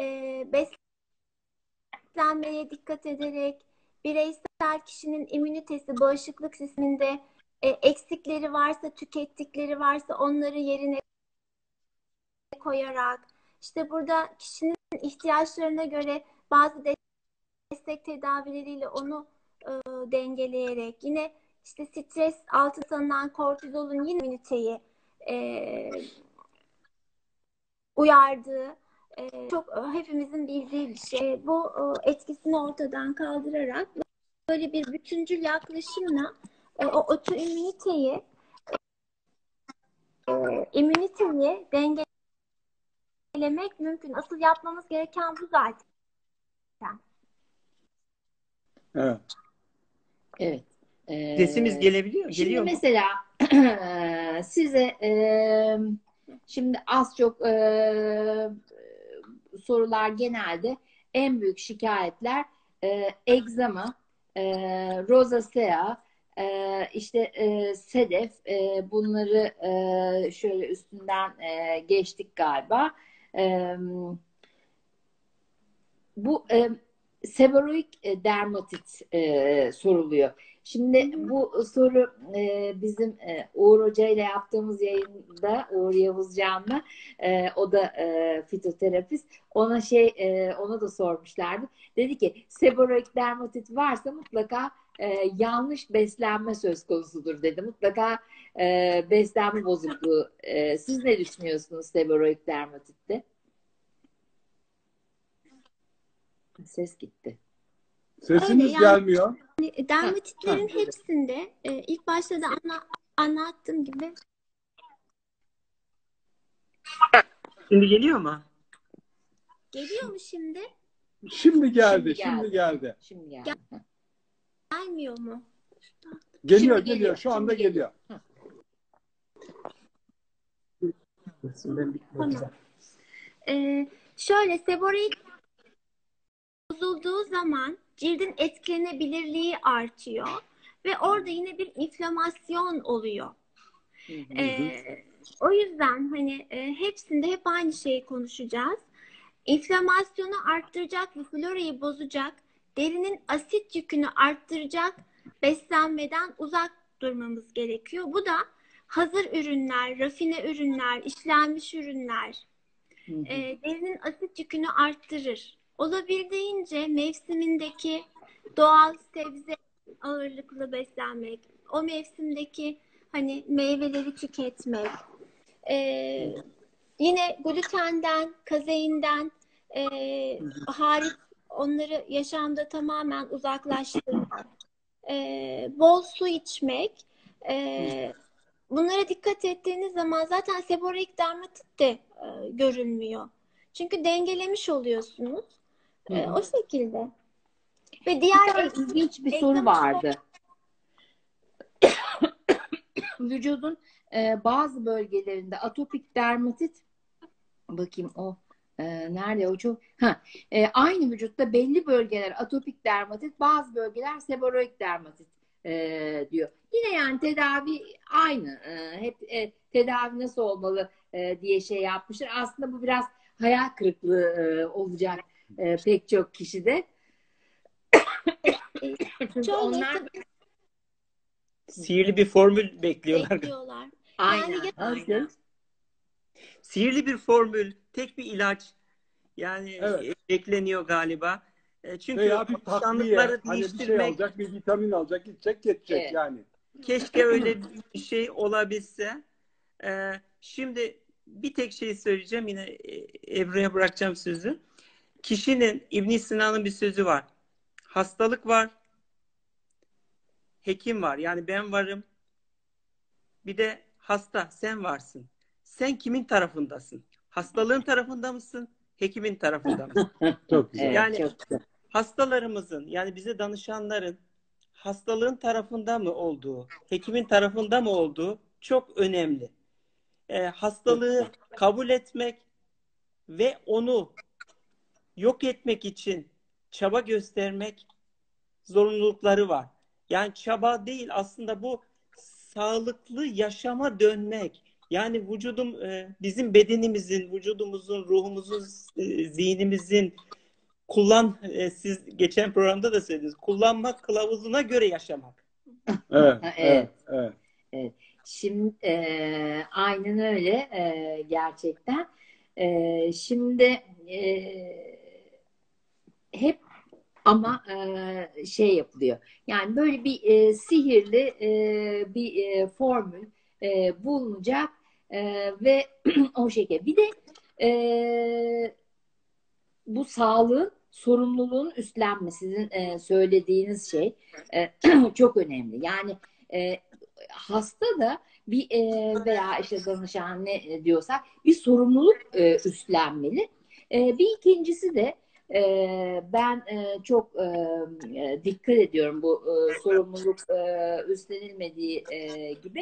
beslenmeye dikkat ederek, bireysel kişinin immünitesi, bağışıklık sisteminde eksikleri varsa, tükettikleri varsa onları yerine koyarak, işte burada kişinin ihtiyaçlarına göre bazı destek tedavileriyle onu dengeleyerek, yine işte stres altı tanınan kortizolun yine immüniteyi uyardığı çok hepimizin bildiği bir şey. Bu etkisini ortadan kaldırarak böyle bir bütüncül yaklaşımla o otoimmüniteyi dengelemek mümkün. Asıl yapmamız gereken bu zaten. Evet. Evet. Sesimiz gelebiliyor. Şimdi Geliyor mu? mesela size şimdi az çok sorular genelde en büyük şikayetler egzama, rozasea, işte sedef, bunları şöyle üstünden geçtik galiba. Bu seboroik dermatit soruluyor. Şimdi bu soru bizim Uğur Hoca ile yaptığımız yayında, Uğur Yavuzcan'la, o da fitoterapist, ona da sormuşlardı. Dedi ki seboroik dermatit varsa mutlaka yanlış beslenme söz konusudur dedi. Mutlaka beslenme bozukluğu. Siz ne düşünüyorsunuz seboroik dermatitte? Ses gitti. Sesiniz gelmiyor. Dermatitlerin hepsinde ilk başta da anlattığım gibi. Şimdi geliyor mu? Geliyor mu şimdi? Şimdi geldi, Şimdi şimdi geldi. Şimdi geldi. Gelmiyor mu? Geliyor, Şimdi geliyor. Şu anda Şimdi geliyor. Tamam. Şöyle seboreik bozulduğu zaman cildin etkilenebilirliği artıyor ve orada yine bir inflamasyon oluyor. O yüzden hani hepsinde hep aynı şeyi konuşacağız. İnflamasyonu arttıracak ve florayı bozacak, derinin asit yükünü arttıracak beslenmeden uzak durmamız gerekiyor. Bu da hazır ürünler, rafine ürünler, işlenmiş ürünler derinin asit yükünü arttırır. Olabildiğince mevsimindeki doğal sebze ağırlıklı beslenmek, o mevsimdeki hani meyveleri tüketmek, yine glutenden, kazeinden hariç onları yaşamda tamamen uzaklaştırmak, bol su içmek, bunlara dikkat ettiğiniz zaman zaten seboreik dermatit de görülmüyor. Çünkü dengelemiş oluyorsunuz. O şekilde. Ve diğer İlginç bir soru vardı. Vücudun bazı bölgelerinde atopik dermatit, bakayım o nerede o çok aynı vücutta belli bölgeler atopik dermatit, bazı bölgeler seboreik dermatit diyor. Yine yani tedavi aynı. Hep tedavi nasıl olmalı diye şey yapmışlar. Aslında bu biraz hayal kırıklığı olacak pek çok kişide. Çünkü onlar Sihirli bir formül bekliyorlar. bekliyorlar. aynen, Yani aynen. Sihirli bir formül, tek bir ilaç yani Evet. bekleniyor galiba. Çünkü Veya bir takviye, alışkanlıkları hani bir şey değiştirmek alacak, bir vitamin alacak, gidecek, geçecek Evet. yani. keşke öyle bir şey olabilse. Şimdi bir tek şey söyleyeceğim, yine Ebru'ya bırakacağım sözü. Kişinin, İbn Sina'nın bir sözü var. Hastalık var, hekim var. Yani ben varım. Bir de hasta, sen varsın. Sen kimin tarafındasın? Hastalığın tarafında mısın? Hekimin tarafında mısın? Çok güzel. Evet, Yani çok güzel. hastalarımızın, yani bize danışanların hastalığın tarafında mı olduğu, hekimin tarafında mı olduğu çok önemli. Hastalığı kabul etmek ve onu yok etmek için çaba göstermek zorunlulukları var. Yani çaba değil, aslında bu sağlıklı yaşama dönmek. Yani bizim bedenimizin, vücudumuzun, ruhumuzun, zihnimizin siz geçen programda da söylediniz. Kullanmak kılavuzuna göre yaşamak. Evet, Evet. evet, evet. Evet. Şimdi aynen öyle gerçekten. Şimdi hep ama şey yapılıyor. Yani böyle bir sihirli bir formül bulunacak ve o şekilde. Bir de bu sağlığın sorumluluğun üstlenmesi, sizin söylediğiniz şey çok önemli. Yani hasta da bir veya işte danışan ne diyorsak bir sorumluluk üstlenmeli. Bir ikincisi de ben çok dikkat ediyorum bu sorumluluk üstlenilmediği gibi.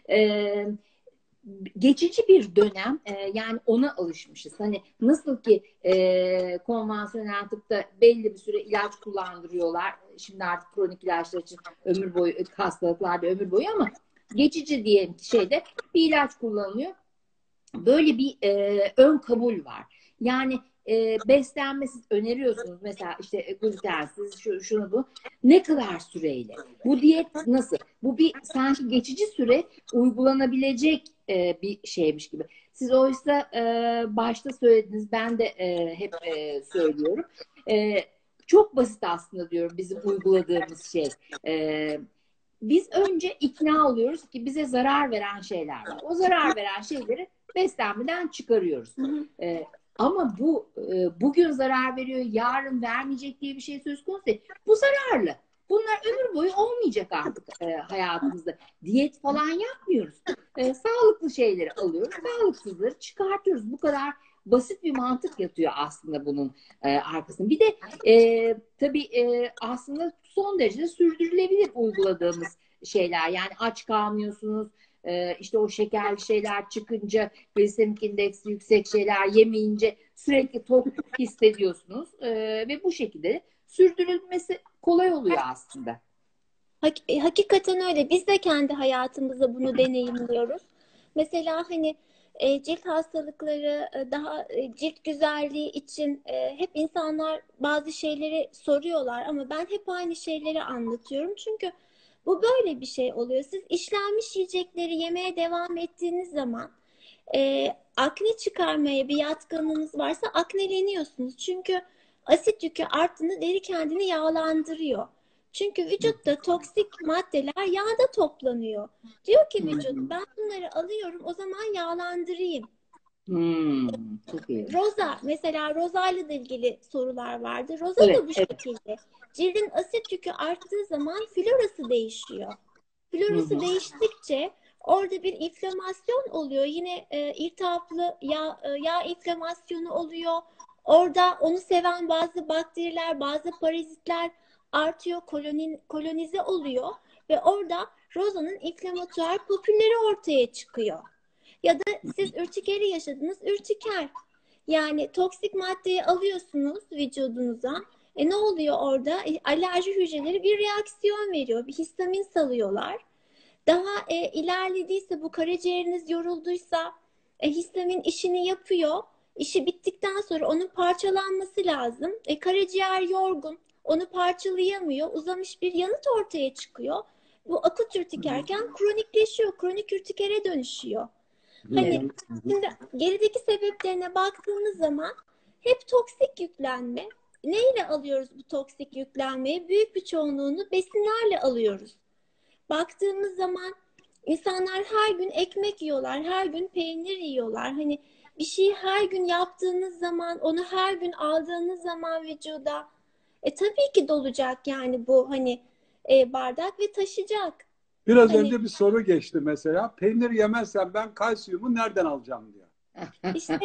Geçici bir dönem yani ona alışmışız. Hani nasıl ki konvansiyonel tıpta belli bir süre ilaç kullandırıyorlar. Şimdi artık kronik ilaçlar için ömür boyu, hastalıklarda ömür boyu, ama geçici diyelim ki şeyde bir ilaç kullanılıyor. Böyle bir ön kabul var. Yani beslenme siz öneriyorsunuz. Mesela işte glutensiz, şunu bu. Ne kadar süreyle? Bu diyet nasıl? Bu bir sanki geçici süre uygulanabilecek bir şeymiş gibi. Siz oysa başta söylediniz, ben de hep söylüyorum. Çok basit aslında diyorum bizim uyguladığımız şey. Biz önce ikna oluyoruz ki bize zarar veren şeyler var. O zarar veren şeyleri beslenmeden çıkarıyoruz. Ama bu bugün zarar veriyor, yarın vermeyecek diye bir şey söz konusu değil. Bu zararlı. Bunlar ömür boyu olmayacak artık hayatımızda. Diyet falan yapmıyoruz. Sağlıklı şeyleri alıyoruz, sağlıksızları çıkartıyoruz. Bu kadar basit bir mantık yatıyor aslında bunun arkasında. Bir de tabii aslında son derece sürdürülebilir uyguladığımız şeyler. Yani aç kalmıyorsunuz. İşte o şekerli şeyler çıkınca, glisemik indeksi yüksek şeyler yemeyince sürekli tok hissediyorsunuz. Ve bu şekilde sürdürülmesi kolay oluyor aslında. Hakikaten öyle. Biz de kendi hayatımızda bunu deneyimliyoruz. Mesela hani cilt hastalıkları, daha cilt güzelliği için hep insanlar bazı şeyleri soruyorlar ama ben hep aynı şeyleri anlatıyorum. Çünkü bu böyle bir şey oluyor. Siz işlenmiş yiyecekleri yemeye devam ettiğiniz zaman akne çıkarmaya bir yatkınlığınız varsa akneleniyorsunuz. Çünkü asit yükü arttığında deri kendini yağlandırıyor. Çünkü vücutta toksik maddeler yağda toplanıyor. Diyor ki vücut ben bunları alıyorum o zaman yağlandırayım. Çok iyi. Roza mesela rozayla da ilgili sorular vardı. Roza da bu şekilde. Cildin asit yükü arttığı zaman florası değişiyor. Florası değiştikçe orada bir inflamasyon oluyor. Yine iltihaplı yağ inflamasyonu oluyor. Orada onu seven bazı bakteriler, bazı parazitler artıyor, kolonize oluyor ve orada rozanın inflamatuar papülleri ortaya çıkıyor. Ya da siz ürtikeri yaşadınız, ürtiker. Yani toksik maddeyi alıyorsunuz vücudunuza. Ne oluyor orada? Alerji hücreleri bir reaksiyon veriyor. Bir histamin salıyorlar. Daha ilerlediyse bu karaciğeriniz yorulduysa histamin işini yapıyor. İşi bittikten sonra onun parçalanması lazım. Karaciğer yorgun. Onu parçalayamıyor. Uzamış bir yanıt ortaya çıkıyor. Bu akut ürtikerken kronikleşiyor. Kronik ürtikere dönüşüyor. Hani şimdi gerideki sebeplerine baktığımız zaman hep toksik yüklenme. Neyle alıyoruz bu toksik yüklenmeyi? Büyük bir çoğunluğunu besinlerle alıyoruz. Baktığımız zaman insanlar her gün ekmek yiyorlar, her gün peynir yiyorlar. Hani bir şeyi her gün yaptığınız zaman, onu her gün aldığınız zaman vücuda tabii ki dolacak yani bu hani bardak ve taşıyacak. Biraz Hani önce bir soru geçti mesela. Peynir yemezsem ben kalsiyumu nereden alacağım diyor. işte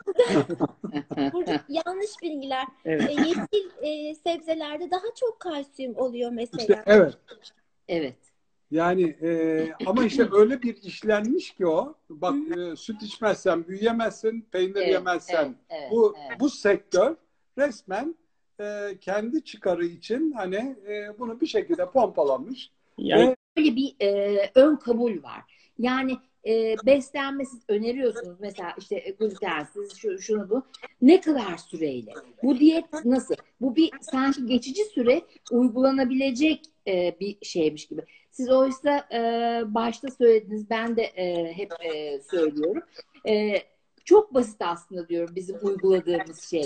burada yanlış bilgiler. Evet. Yeşil sebzelerde daha çok kalsiyum oluyor mesela. İşte evet. Evet. Yani ama işte öyle bir işlenmiş ki o. Bak süt içmezsen büyüyemezsin, peynir yemezsen. Bu sektör resmen kendi çıkarı için hani bunu bir şekilde pompalamış. Yani Böyle bir ön kabul var. Yani beslenme siz öneriyorsunuz mesela işte glutensiz şunu bu. Ne kadar süreyle? Bu diyet nasıl? Bu bir sanki geçici süre uygulanabilecek bir şeymiş gibi. Siz oysa başta söylediniz, ben de hep söylüyorum. Çok basit aslında diyorum bizim uyguladığımız şey.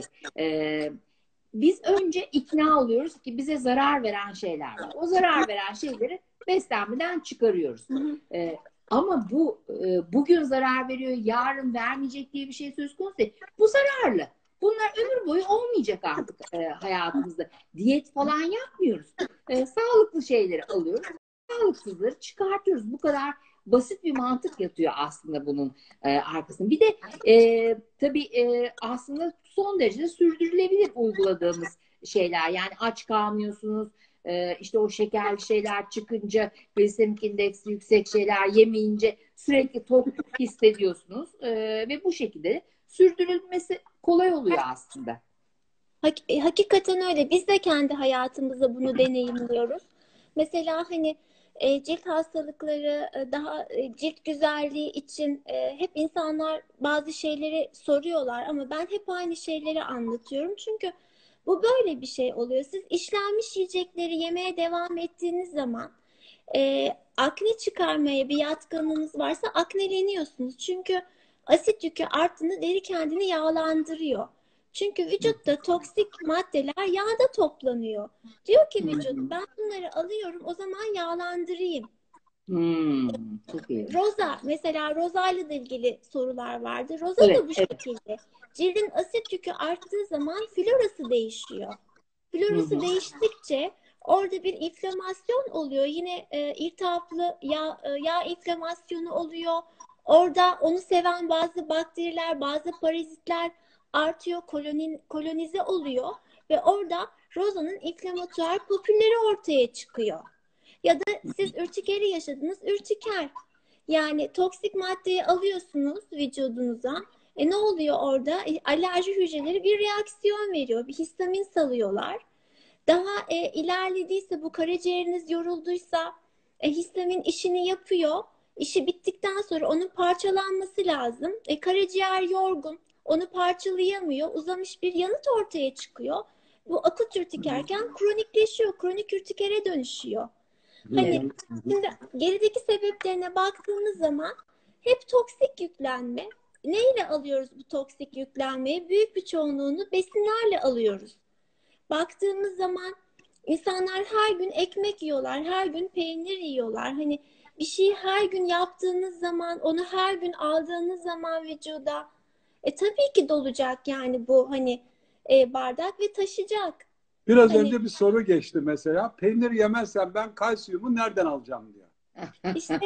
Biz önce ikna oluyoruz ki bize zarar veren şeyler var. O zarar veren şeyleri beslenmeden çıkarıyoruz. Ama bu bugün zarar veriyor, yarın vermeyecek diye bir şey söz konusu değil. Bu zararlı. Bunlar ömür boyu olmayacak artık hayatımızda. Diyet falan yapmıyoruz. Sağlıklı şeyleri alıyoruz, sağlıksızları çıkartıyoruz. Bu kadar basit bir mantık yatıyor aslında bunun arkasında. Bir de tabii aslında son derece sürdürülebilir uyguladığımız şeyler. Yani aç kalmıyorsunuz. İşte o şekerli şeyler çıkınca, glisemik indeksi yüksek şeyler yemeyince sürekli tok hissediyorsunuz. Ve bu şekilde sürdürülmesi kolay oluyor aslında. Hakikaten öyle. Biz de kendi hayatımızda bunu deneyimliyoruz. Mesela hani cilt hastalıkları, daha cilt güzelliği için hep insanlar bazı şeyleri soruyorlar ama ben hep aynı şeyleri anlatıyorum. Çünkü bu böyle bir şey oluyor. Siz işlenmiş yiyecekleri yemeye devam ettiğiniz zaman akne çıkarmaya bir yatkınlığınız varsa akneleniyorsunuz. Çünkü asit yükü arttığında deri kendini yağlandırıyor. Çünkü vücutta toksik maddeler yağda toplanıyor. Diyor ki vücut ben bunları alıyorum o zaman yağlandırayım. Çok iyi. Roza mesela rozayla da ilgili sorular vardı. Roza da bu şekilde. Cildin asit yükü arttığı zaman florası değişiyor. Florası değiştikçe Orada bir inflamasyon oluyor. Yine iltihaplı yağ inflamasyonu oluyor. Orada onu seven bazı bakteriler, bazı parazitler artıyor, kolonize oluyor ve orada rozanın inflamatuar papülleri ortaya çıkıyor. Ya da siz ürtikeri yaşadınız, ürtiker. Yani toksik maddeyi alıyorsunuz vücudunuza. Ne oluyor orada? Alerji hücreleri bir reaksiyon veriyor. Bir histamin salıyorlar. Daha ilerlediyse, bu karaciğeriniz yorulduysa histamin işini yapıyor. İşi bittikten sonra onun parçalanması lazım. Karaciğer yorgun. Onu parçalayamıyor. Uzamış bir yanıt ortaya çıkıyor. Bu akut ürtikerken kronikleşiyor. Kronik ürtikere dönüşüyor. Hani şimdi gerideki sebeplerine baktığımız zaman hep toksik yüklenme. Neyle alıyoruz bu toksik yüklenmeyi? Büyük bir çoğunluğunu besinlerle alıyoruz. Baktığımız zaman insanlar her gün ekmek yiyorlar, her gün peynir yiyorlar. Hani bir şeyi her gün yaptığınız zaman, onu her gün aldığınız zaman vücuda tabii ki dolacak yani bu hani bardak ve taşıyacak. Biraz Hani önce bir soru geçti mesela. Peynir yemezsem ben kalsiyumu nereden alacağım diyor. işte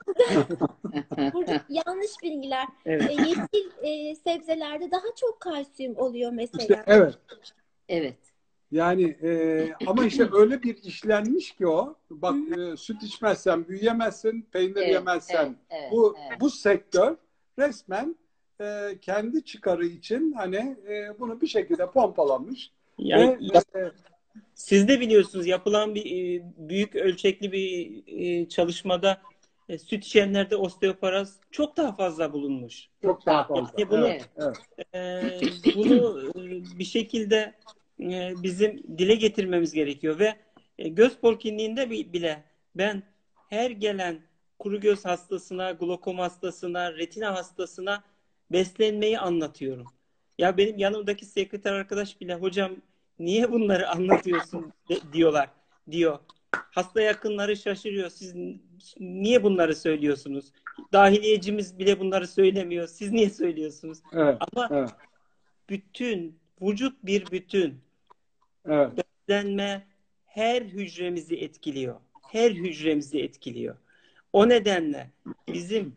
burada yanlış bilgiler. Evet. Yeşil sebzelerde daha çok kalsiyum oluyor İşte mesela. evet. Evet. Yani ama işte öyle bir işlenmiş ki o. Bak süt içmezsen büyüyemezsin, peynir Evet, yemezsen. evet, evet. Bu sektör resmen kendi çıkarı için hani bunu bir şekilde pompalamış Yani ve siz de biliyorsunuz, yapılan bir büyük ölçekli bir çalışmada süt içenlerde osteoporoz çok daha fazla bulunmuş. çok daha fazla. Yani bunu Evet, evet. bir şekilde bizim dile getirmemiz gerekiyor ve göz polikliniğinde bile ben her gelen kuru göz hastasına, glokom hastasına, retina hastasına beslenmeyi anlatıyorum. Ya benim yanımdaki sekreter arkadaş bile, hocam niye bunları anlatıyorsun diyor. Hasta yakınları şaşırıyor. Siz niye bunları söylüyorsunuz? Dahiliyecimiz bile bunları söylemiyor. Siz niye söylüyorsunuz? Evet, Ama evet, vücut bir bütün. evet. Beslenme her hücremizi etkiliyor. Her hücremizi etkiliyor. O nedenle bizim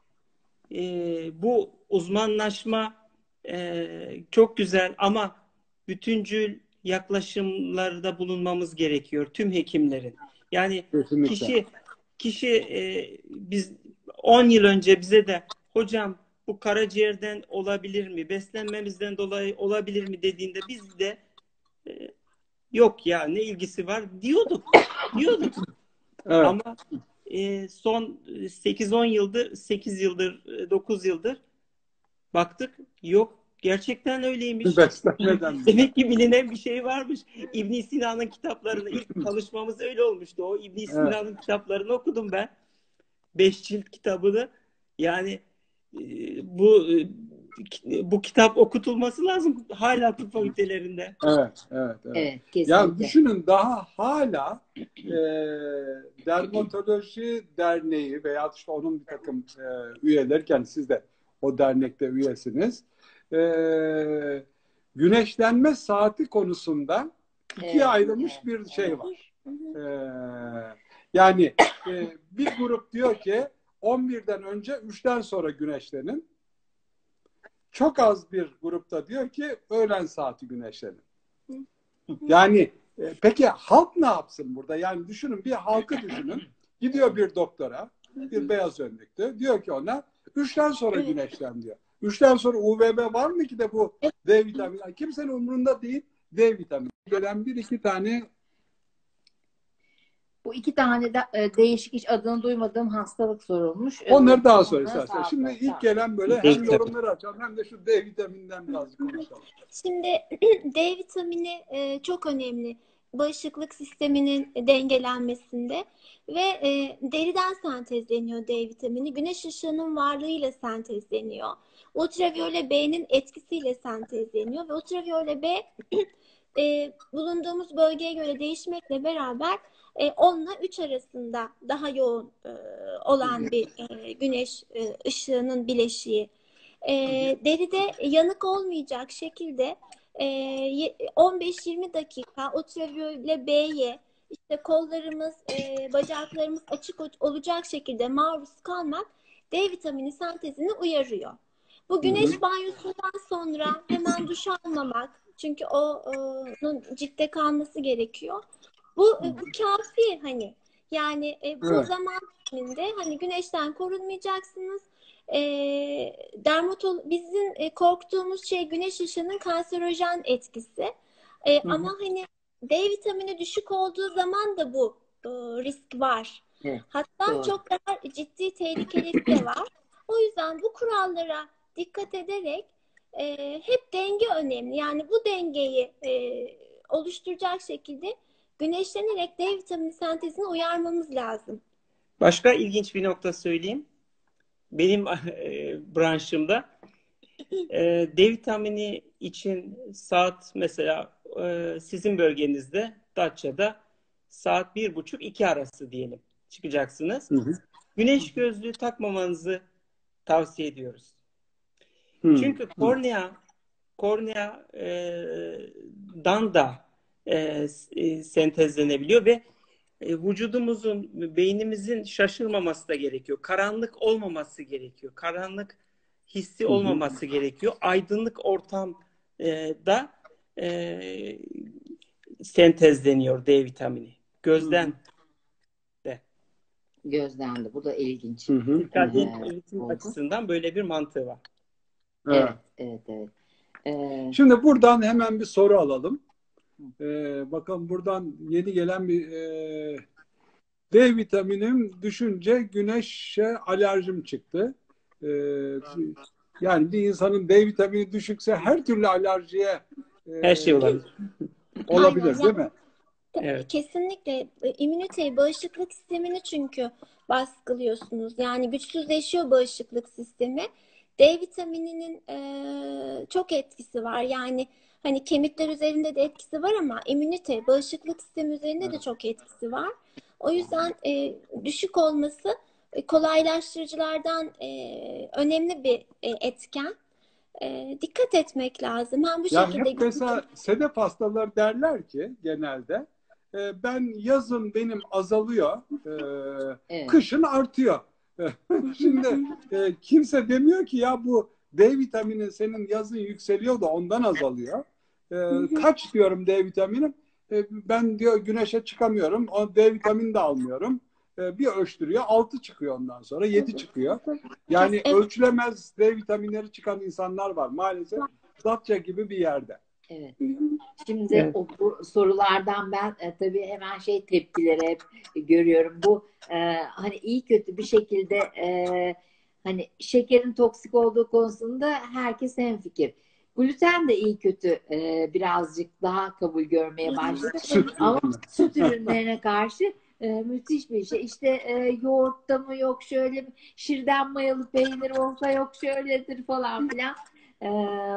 bu uzmanlaşma çok güzel ama bütüncül yaklaşımlarda bulunmamız gerekiyor tüm hekimlerin. Yani Kesinlikle. kişi biz 10 yıl önce bize de hocam bu karaciğerden olabilir mi, beslenmemizden dolayı olabilir mi dediğinde biz de e, yok ya ne ilgisi var diyorduk. Evet. Ama son 8-10 yıldır, 8 yıldır, 9 yıldır baktık, yok, gerçekten öyleymiş. Beslenmeden. Demek ki bilinen bir şey varmış. İbn Sina'nın kitaplarını, ilk tanışmamız öyle olmuştu. O İbn Evet. Sina'nın kitaplarını okudum ben. 5 cilt kitabını. Yani bu bu kitap okutulması lazım hala tıp fakültelerinde. Evet, evet, evet. Evet, Ya kesinlikle. düşünün, daha hala Dermatoloji Derneği veya işte onun bir takım üyelerken siz de o dernekte üyesiniz. Güneşlenme saati konusunda ikiye Evet, ayrılmış evet, bir şey evet. var. Yani bir grup diyor ki 11'den önce 3'ten sonra güneşlenin. Çok az bir grupta diyor ki öğlen saati güneşlenin. Yani peki halk ne yapsın burada? Yani düşünün, bir halkı düşünün. Gidiyor bir doktora, bir beyaz önlüklü. Diyor ki ona 3'ten sonra güneşlen diyor. 3'ten sonra UVB var mı ki de bu D vitamini? Kimsenin umurunda değil D vitamini. Gelen bir iki tane. Bu iki tane de değişik, hiç adını duymadığım hastalık sorulmuş. Onları daha sonra Onları istersen. sağ Şimdi olun. ilk gelen böyle D hem vitamini. yorumları açalım hem de şu D vitamininden biraz konuşalım. Şimdi D vitamini çok önemli bağışıklık sisteminin dengelenmesinde ve deriden sentezleniyor D vitamini. Güneş ışığının varlığıyla sentezleniyor. Ultraviyole B'nin etkisiyle sentezleniyor ve ultraviyole B bulunduğumuz bölgeye göre değişmekle beraber 10 ile 3 arasında daha yoğun olan bir güneş ışığının bileşiği. Deride yanık olmayacak şekilde 15-20 dakika ultraviyole B'ye işte kollarımız, bacaklarımız açık olacak şekilde maruz kalmak D vitamini sentezini uyarıyor. Bu Hı hı. güneş banyosundan sonra hemen duş almamak, çünkü onun ciltte kalması gerekiyor. Bu kafi hani. Yani bu Evet. zaman diliminde hani güneşten korunmayacaksınız. Bizim korktuğumuz şey güneş ışığının kanserojen etkisi. Ama hani D vitamini düşük olduğu zaman da bu risk var. Evet, Hatta doğru. çok daha ciddi tehlikeleri de var. O yüzden bu kurallara dikkat ederek hep denge önemli. Yani bu dengeyi oluşturacak şekilde güneşlenerek D vitamini sentezini uyarmamız lazım. Başka ilginç bir nokta söyleyeyim. Benim branşımda D vitamini için saat mesela sizin bölgenizde Datça'da saat 1.30-2 arası diyelim çıkacaksınız. Hı hı. Güneş gözlüğü takmamanızı tavsiye ediyoruz. Hı. Çünkü korneadan da sentezlenebiliyor ve vücudumuzun, beynimizin şaşırmaması da gerekiyor. Karanlık olmaması gerekiyor. Karanlık hissi olmaması gerekiyor. Aydınlık ortamda sentezleniyor D vitamini. Gözden de. Gözlendi. Bu da ilginç Hı hı. Dikkat e, eğitim oldu. açısından böyle bir mantığı var. Evet, Evet. evet, evet. Şimdi buradan hemen bir soru alalım. Bakın buradan yeni gelen bir D vitaminim düşünce güneşe alerjim çıktı. Ee, Yani bir insanın D vitamini düşükse her türlü alerjiye Her şey e, olabilir. olabilir, Aynen. değil mi? Evet. Kesinlikle immüniteyi, bağışıklık sistemini çünkü baskılıyorsunuz. Yani güçsüzleşiyor bağışıklık sistemi. D vitamininin çok etkisi var. Yani hani kemikler üzerinde de etkisi var ama immünite, bağışıklık sistemi üzerinde de çok etkisi var. O yüzden düşük olması kolaylaştırıcılardan önemli bir etken. Dikkat etmek lazım. Ben bu Yani şekilde hep mesela sedef hastaları derler ki genelde ben yazın benim azalıyor, Evet. kışın artıyor. Şimdi kimse demiyor ki ya bu D vitamini senin yazın yükseliyor da ondan azalıyor. Kaç diyorum D vitaminim? Ben diyor güneşe çıkamıyorum. O D vitamini de almıyorum. Bir ölçtürüyor. 6 çıkıyor ondan sonra. 7 çıkıyor. Yani Evet. ölçülemez D vitaminleri çıkan insanlar var maalesef. Datça gibi bir yerde. Evet. Şimdi Evet. bu sorulardan ben tabii hemen tepkileri hep görüyorum. Bu hani iyi kötü bir şekilde hani şekerin toksik olduğu konusunda herkes hemfikir. Gluten de iyi kötü birazcık daha kabul görmeye başladı. Süt Ama ürünü. süt ürünlerine karşı müthiş bir şey. İşte yoğurtta mı yok şöyle mi, şirden mayalı peynir olsa yok şöyledir falan filan. Ee,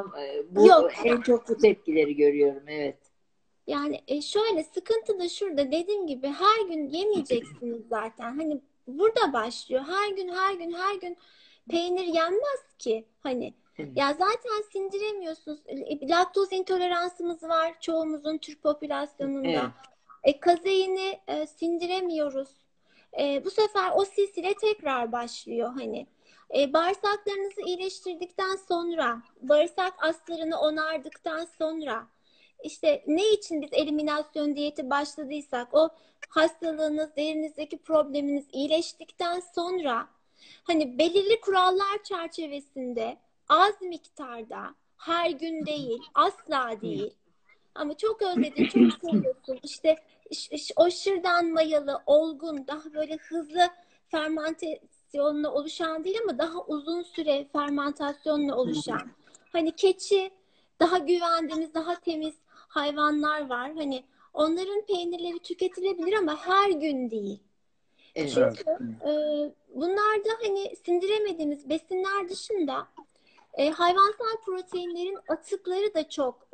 Bu Yok. en çok bu tepkileri görüyorum. Evet. Yani şöyle sıkıntı da şurada, dediğim gibi her gün yemeyeceksiniz zaten. Hani burada başlıyor. Her gün peynir yenmez ki. Hani Evet. ya zaten sindiremiyorsunuz. Laktoz intoleransımız var çoğumuzun Türk popülasyonunda. Kazeini sindiremiyoruz. Bu sefer o silsile tekrar başlıyor hani. Bağırsaklarınızı iyileştirdikten sonra, bağırsak aslarını onardıktan sonra, işte ne için biz eliminasyon diyeti başladıysak, o hastalığınız, derinizdeki probleminiz iyileştikten sonra hani belirli kurallar çerçevesinde az miktarda, her gün değil, asla değil. Ama çok özledin, çok seviyorsun. İşte o şırdan mayalı, olgun, daha böyle hızlı fermentasyonla oluşan değil ama daha uzun süre fermentasyonla oluşan. Hani keçi, daha güvendiğimiz, daha temiz hayvanlar var. Hani onların peynirleri tüketilebilir ama her gün değil. Evet. Çünkü bunlarda hani sindiremediğimiz besinler dışında hayvansal proteinlerin atıkları da çok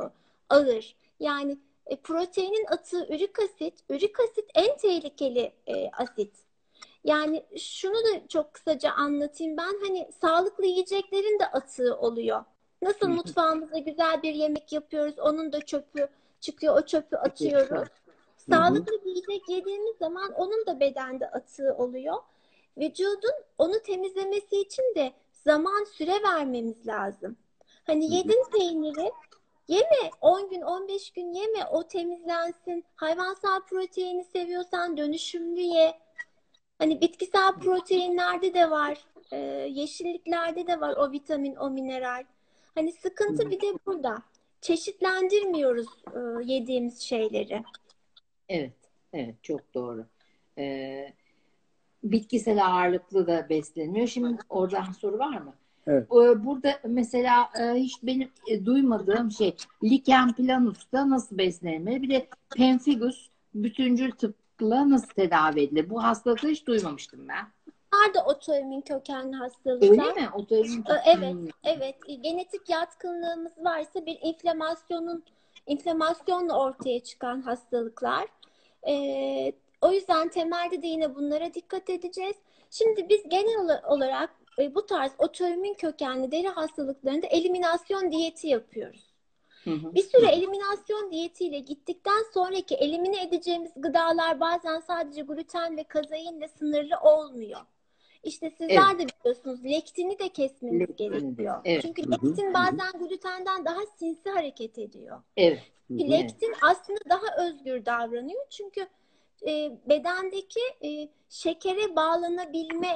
ağır. Yani proteinin atığı ürik asit en tehlikeli asit. Yani şunu da çok kısaca anlatayım ben. Hani sağlıklı yiyeceklerin de atığı oluyor. Nasıl mutfağımızda güzel bir yemek yapıyoruz, onun da çöpü çıkıyor, o çöpü atıyoruz. Hı hı. Sağlıklı bir yiyecek yediğimiz zaman onun da bedende atığı oluyor. Vücudun onu temizlemesi için de zaman süre vermemiz lazım. Hani Hı hı. yedin peyniri, yeme 10 gün 15 gün yeme, o temizlensin. Hayvansal proteini seviyorsan dönüşümlü ye. Hani bitkisel proteinlerde de var, yeşilliklerde de var o vitamin, o mineral. Hani Hı sıkıntı hı. bir de burada. Çeşitlendirmiyoruz yediğimiz şeyleri. Evet, evet çok doğru. Ee, Bitkisel ağırlıklı da besleniyor. Şimdi oradan soru var mı? Evet. Burada mesela hiç benim duymadığım şey lichen planus'ta nasıl beslenmeli? Bir de pemphigus bütüncül tıpla nasıl tedavi edilir? Bu hastalıkları hiç duymamıştım ben. Bunlar da otoimmün kökenli Öyle hastalıklar. mi? Otoimmün. Evet, evet. Genetik yatkınlığımız varsa bir inflamasyonla ortaya çıkan hastalıklar. O yüzden temelde de yine bunlara dikkat edeceğiz. Şimdi biz genel olarak bu tarz otoimmün kökenli deri hastalıklarında eliminasyon diyeti yapıyoruz. Hı hı. Bir süre eliminasyon diyetiyle gittikten sonraki elimine edeceğimiz gıdalar bazen sadece gluten ve kazeinle sınırlı olmuyor. İşte Evet. sizler de biliyorsunuz lektini de kesmemiz Lektini de. gerekiyor. Evet. Çünkü Hı hı. lektin bazen glutenden daha sinsi hareket ediyor. Evet. Hı hı. Evet. Lektin aslında daha özgür davranıyor. Çünkü bedendeki şekere bağlanabilme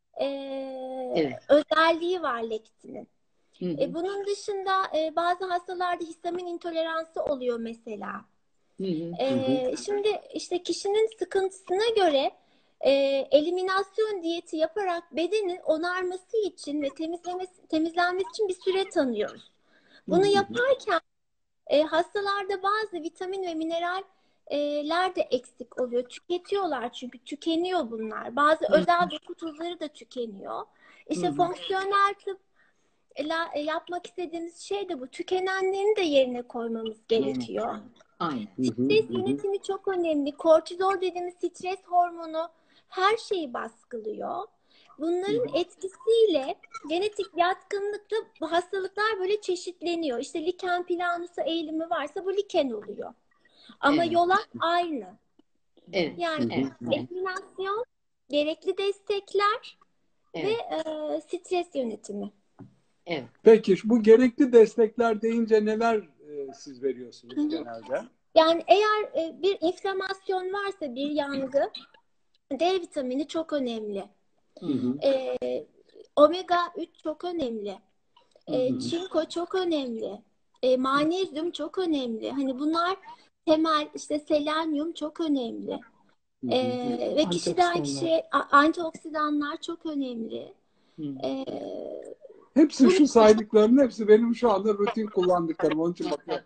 Evet. özelliği var lektinin. Hı hı. Bunun dışında bazı hastalarda histamin intoleransı oluyor mesela. Hı hı. Hı hı. Şimdi işte kişinin sıkıntısına göre eliminasyon diyeti yaparak bedenin onarması için ve temizlenmesi için bir süre tanıyoruz. Hı Bunu hı. yaparken hastalarda bazı vitamin ve mineraller de eksik oluyor. Tüketiyorlar çünkü tükeniyor bunlar. Bazı özel doku tuzları da tükeniyor. Hı İşte hı. fonksiyonel tıp yapmak istediğimiz şey de bu. Tükenenlerini de yerine koymamız gerekiyor. Aynen. Hı hı. Stres Hı hı. yönetimi çok önemli. Kortizol dediğimiz stres hormonu her şeyi baskılıyor. Bunların etkisiyle genetik yatkınlıkta bu hastalıklar böyle çeşitleniyor. İşte lichen planus'a eğilimi varsa bu liken oluyor. Ama Evet. yollar aynı. Evet. Yani Hı hı. Evet. Hı hı. Evet. eliminasyon, gerekli destekler ve Evet. stres yönetimi. Evet. Peki bu gerekli destekler deyince neler siz veriyorsunuz genelde? Yani eğer bir inflamasyon varsa, bir yangı, D vitamini çok önemli. Hı Hı hı. hı. Omega 3 çok önemli. Hı hı. Çinko çok önemli. Magnezyum çok önemli. Hani bunlar temel, işte selenyum çok önemli. Hı hı. Ve kişiden kişiye antioksidanlar çok önemli. Hı hı. Ee, Hepsi bu şu saydıklarının hepsi benim şu anda rutin kullandıklarım. Onun için bakıyorum.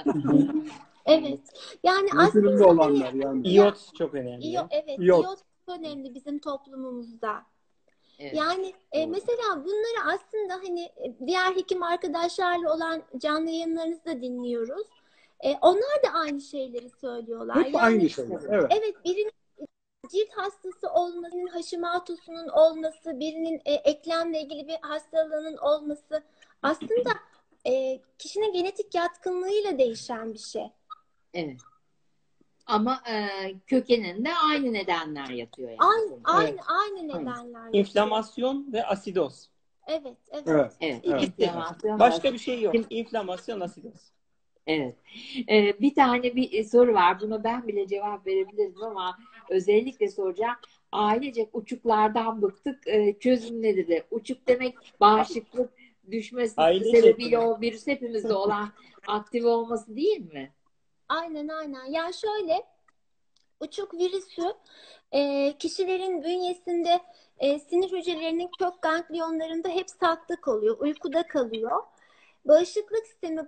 evet. Yani Rutinimde aslında hani olanlar yani. İyot çok önemli. evet, İyot. iyot çok önemli bizim toplumumuzda. Evet. Yani Doğru. mesela bunları aslında hani diğer hekim arkadaşlarla olan canlı yayınlarınızı da dinliyoruz. Onlar da aynı şeyleri söylüyorlar. Hep Yani aynı şeyler. Evet. evet, birinin cilt hastası olmasının, Hashimoto'sunun olması, birinin eklemle ilgili bir hastalığının olması aslında kişinin genetik yatkınlığıyla değişen bir şey. Evet. Ama kökeninde aynı nedenler yatıyor yani. Aynı Evet. aynı nedenler yatıyor. İnflamasyon ve asidoz. Evet, evet. Evet. Evet. Evet. Bitti. İnflamasyon Başka var. bir şey yok. İnflamasyon, asidoz. Evet. Bir tane bir soru var. Buna ben bile cevap verebilirim ama özellikle soracağım. Ailecek uçuklardan bıktık. Çözüm nedir? Uçuk demek bağışıklık düşmesi Ailecek sebebiyle mi? o virüs hepimizde olan aktif olması değil mi? Aynen. Yani şöyle, uçuk virüsü kişilerin bünyesinde sinir hücrelerinin kök ganglionlarında hep saklı kalıyor, uykuda kalıyor. Bağışıklık sistemi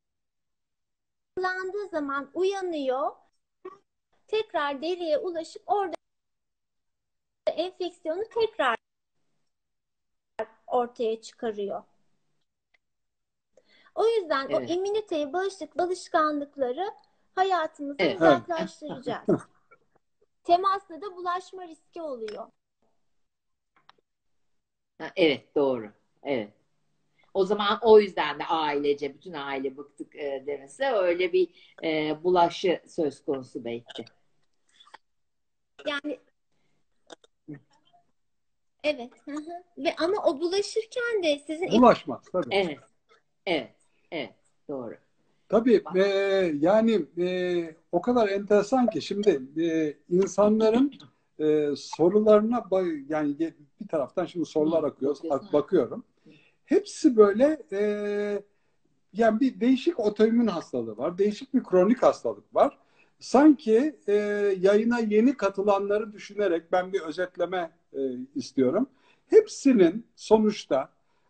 baskılandığı zaman uyanıyor, tekrar deriye ulaşıp orada enfeksiyonu tekrar ortaya çıkarıyor. O yüzden o Evet. immüniteyi, bağışıklık alışkanlıkları hayatımızdan Evet. Evet. uzaklaştıracağız. Temasla da bulaşma riski oluyor. Evet doğru. Evet. O zaman o yüzden de ailece, bütün aile bıktık demesi, öyle bir bulaşı söz konusu belki. Yani evet. Hı hı. Ve ama o bulaşırken de sizin Bulaşmaz tabii. Evet, evet, evet, doğru. Tabii yani o kadar enteresan ki şimdi insanların sorularına yani bir taraftan şimdi sorular akıyor, bakıyorum. Hepsi böyle yani bir değişik otoimmün hastalığı var, değişik bir kronik hastalık var. Sanki yayına yeni katılanları düşünerek ben bir özetleme istiyorum. Hepsinin sonuçta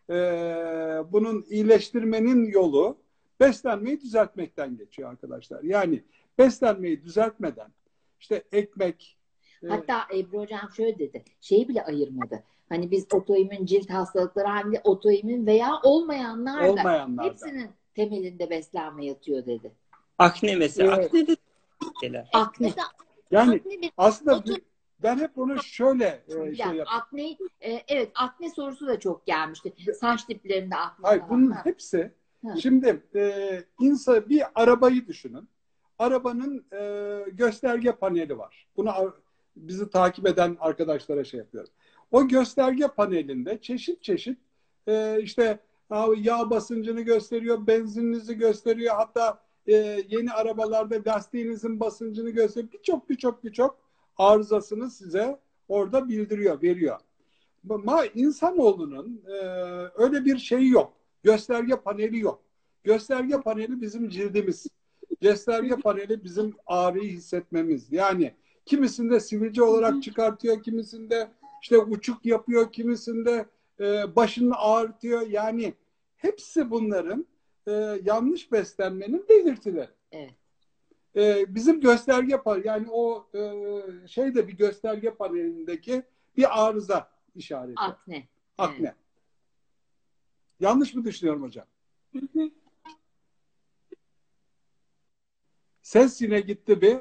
bunun iyileştirmenin yolu beslenmeyi düzeltmekten geçiyor arkadaşlar. Yani beslenmeyi düzeltmeden işte ekmek. Hatta Ebru Hocam şöyle dedi, şeyi bile ayırmadı. Hani biz otoimmün cilt hastalıkları halinde otoimmün veya olmayanlar da hepsinin temelinde beslenme yatıyor dedi. Akne mesela. Evet. Akne de şeyler. Akne. mesela Yani akne bir aslında oto ben hep onu şöyle Bir şey dakika, yapıyorum. evet, akne sorusu da çok gelmişti. Saç diplerinde akne Hayır, falan. bunun hepsi Ha. şimdi insan bir arabayı düşünün. Arabanın gösterge paneli var. Bunu bizi takip eden arkadaşlara şey yapıyorum. O gösterge panelinde çeşit çeşit işte yağ basıncını gösteriyor, benzininizi gösteriyor. Hatta yeni arabalarda lastiğinizin basıncını gösteriyor. Birçok arızasını size orada bildiriyor, veriyor. Ama insanoğlunun öyle bir şeyi yok. Gösterge paneli yok. Gösterge paneli bizim cildimiz. Gösterge paneli bizim ağrıyı hissetmemiz. Yani kimisinde sivilce olarak çıkartıyor, kimisinde işte uçuk yapıyor, kimisinde başını ağrıtıyor. Yani hepsi bunların yanlış beslenmenin belirtileri. Evet. Bizim gösterge paneli, yani o şey de bir gösterge panelindeki bir arıza işareti. Akne. Akne. Evet. Yanlış mı düşünüyorum hocam? Ses yine gitti bir.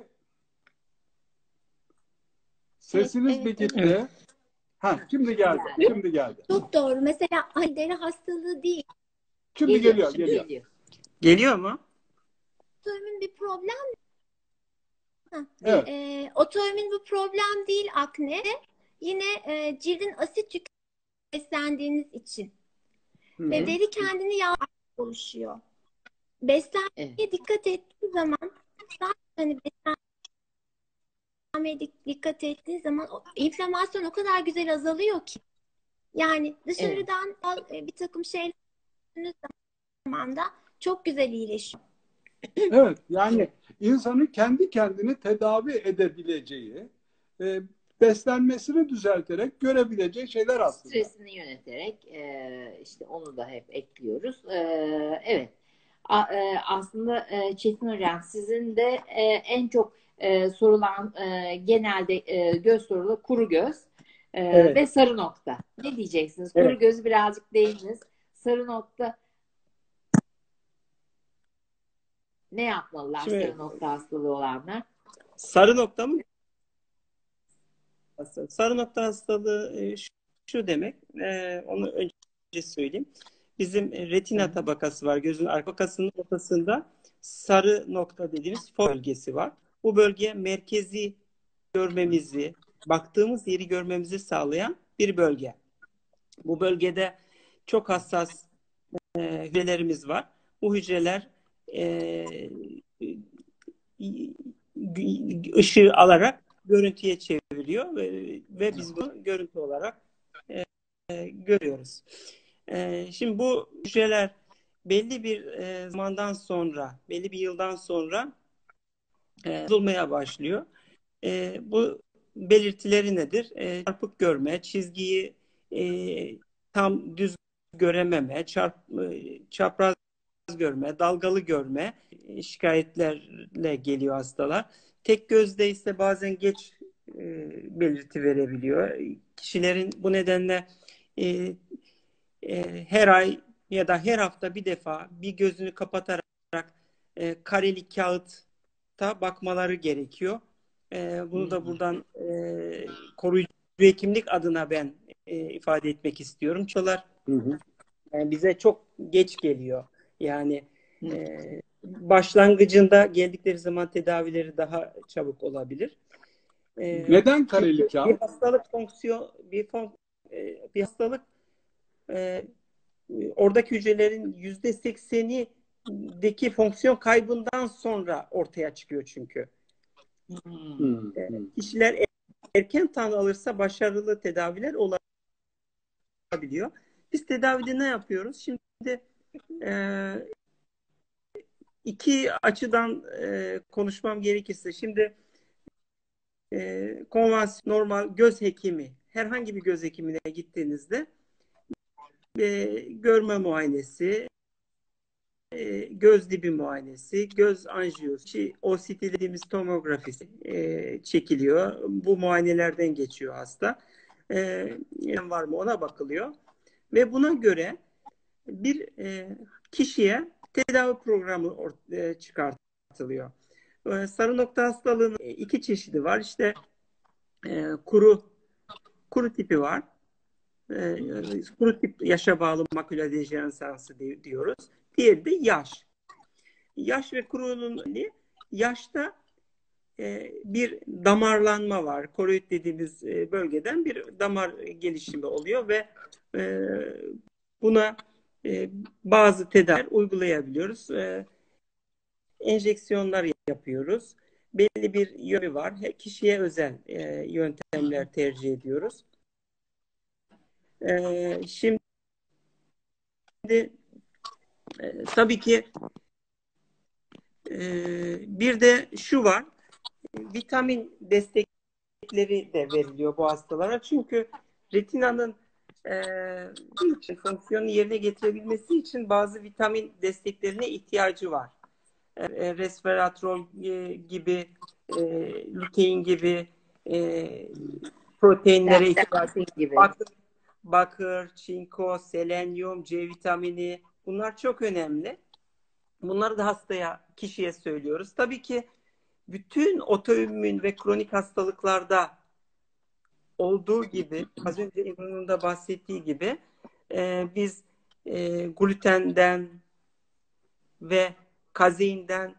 Sesiniz bir gitti. Evet. Şimdi geldi. Şimdi geldi. çok doğru. Mesela deri hastalığı değil. Şimdi geliyor. Geliyor. Geliyor mu? Otoimmün bir problem. Evet. Otoimmün bir problem değil akne. Yine cildin asit yükü beslendiğiniz için. Hı-hı. Ve deri kendini yağ oluşuyor. Beslenmeye dikkat ettiği zaman zaten hani beslenmeye dikkat ettiği zaman inflamasyon o kadar güzel azalıyor ki. Yani dışarıdan bir takım şeyler yaptığınız zaman da çok güzel iyileşiyor. Evet. Yani insanın kendi kendini tedavi edebileceği, beslenmesini düzelterek görebileceği şeyler aslında. Stresini yöneterek işte onu da hep ekliyoruz. Evet. Aslında Çetin Hocam, sizin de en çok sorulan genelde göz soruları kuru göz Evet. ve sarı nokta. Ne diyeceksiniz? Evet. Kuru gözü birazcık değindiniz. Sarı nokta ne yapmalılar? Şimdi Sarı nokta hastalığı olanlar. sarı nokta mı? Sarı nokta hastalığı şu demek. Onu önce söyleyeyim. Bizim retina tabakası var. Gözün arka tabakasının ortasında sarı nokta dediğimiz fok bölgesi var. Bu bölge merkezi görmemizi, baktığımız yeri görmemizi sağlayan bir bölge. Bu bölgede çok hassas hücrelerimiz var. Bu hücreler ışığı alarak görüntüye çeviriyor ve biz bunu görüntü olarak görüyoruz. Şimdi bu hücreler belli bir zamandan sonra, belli bir yıldan sonra bozulmaya başlıyor. Bu belirtileri nedir? Çarpık görme, çizgiyi tam düz görememe, çapraz görme, dalgalı görme şikayetlerle geliyor hastalar. Tek gözde ise bazen geç belirti verebiliyor. Kişilerin bu nedenle her ay ya da her hafta bir defa bir gözünü kapatarak kareli kağıtta bakmaları gerekiyor. Bunu da buradan koruyucu hekimlik adına ben ifade etmek istiyorum. Hı-hı. bize çok geç geliyor. Yani başlangıcında geldikleri zaman tedavileri daha çabuk olabilir. Neden kareli Bir kağıt? hastalık bir hastalık oradaki hücrelerin %80'indeki fonksiyon kaybından sonra ortaya çıkıyor çünkü. Kişiler erken tanı alırsa başarılı tedaviler olabiliyor. Biz tedavide ne yapıyoruz? Şimdi iki açıdan konuşmam gerekirse, şimdi konvansiyonel normal göz hekimi, herhangi bir göz hekimine gittiğinizde görme muayenesi, göz dibi muayenesi, göz anjiyosu, OCT dediğimiz tomografisi çekiliyor. Bu muayenelerden geçiyor hasta. Var mı ona bakılıyor. Ve buna göre bir kişiye tedavi programı çıkartılıyor. Sarı nokta hastalığının iki çeşidi var. İşte kuru tipi var. Kuru tip yaşa bağlı makula dejenerasyonu diyoruz. Diğeri de yaş. Yaş ve kurunun yaşta bir damarlanma var. Koroid dediğimiz bölgeden bir damar gelişimi oluyor ve buna bazı tedaviler uygulayabiliyoruz. Enjeksiyonlar yapıyoruz. Belli bir yönü var. Kişiye özel yöntemler tercih ediyoruz. Şimdi tabii ki bir de şu var. Vitamin destekleri de veriliyor bu hastalara. Çünkü retinanın fonksiyonu yerine getirebilmesi için bazı vitamin desteklerine ihtiyacı var. Resveratrol gibi, lutein gibi proteinlere ihtiyacı var. Bakır, çinko, selenyum, C vitamini, bunlar çok önemli. Bunları da kişiye söylüyoruz. Tabii ki bütün otoimmün ve kronik hastalıklarda olduğu gibi, az önce İbrahim'in de bahsettiği gibi biz glutenden ve kazeinden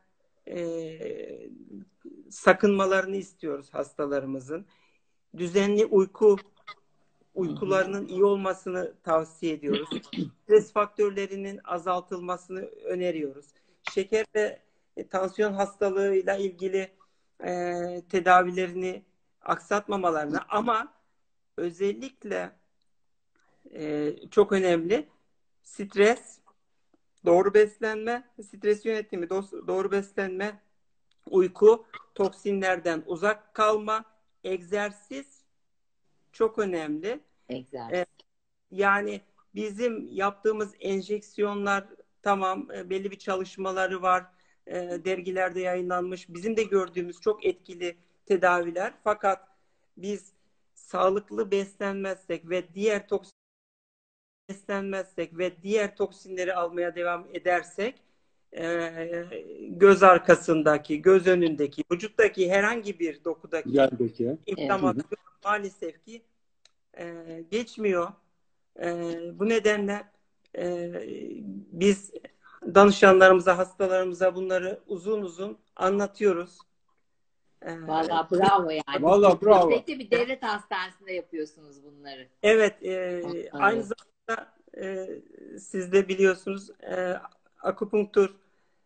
sakınmalarını istiyoruz hastalarımızın. Düzenli uykularının iyi olmasını tavsiye ediyoruz. Stres faktörlerinin azaltılmasını öneriyoruz. Şeker ve tansiyon hastalığıyla ilgili tedavilerini aksatmamalarını, ama özellikle çok önemli stres, doğru beslenme, stres yönetimi, doğru beslenme, uyku, toksinlerden uzak kalma, egzersiz çok önemli. Egzersiz. Yani bizim yaptığımız enjeksiyonlar tamam, belli bir çalışmaları var. Dergilerde yayınlanmış. Bizim de gördüğümüz çok etkili tedaviler. Fakat biz sağlıklı beslenmezsek ve diğer toksinleri almaya devam edersek göz arkasındaki, göz önündeki, vücuttaki herhangi bir dokudaki inflamasyon maalesef ki geçmiyor. Bu nedenle biz danışanlarımıza, hastalarımıza bunları uzun uzun anlatıyoruz. Vallahi bravo yani. Vallahi bravo. Özellikle bir devlet hastanesinde yapıyorsunuz bunları. Evet. Aynı zamanda siz de biliyorsunuz akupunktur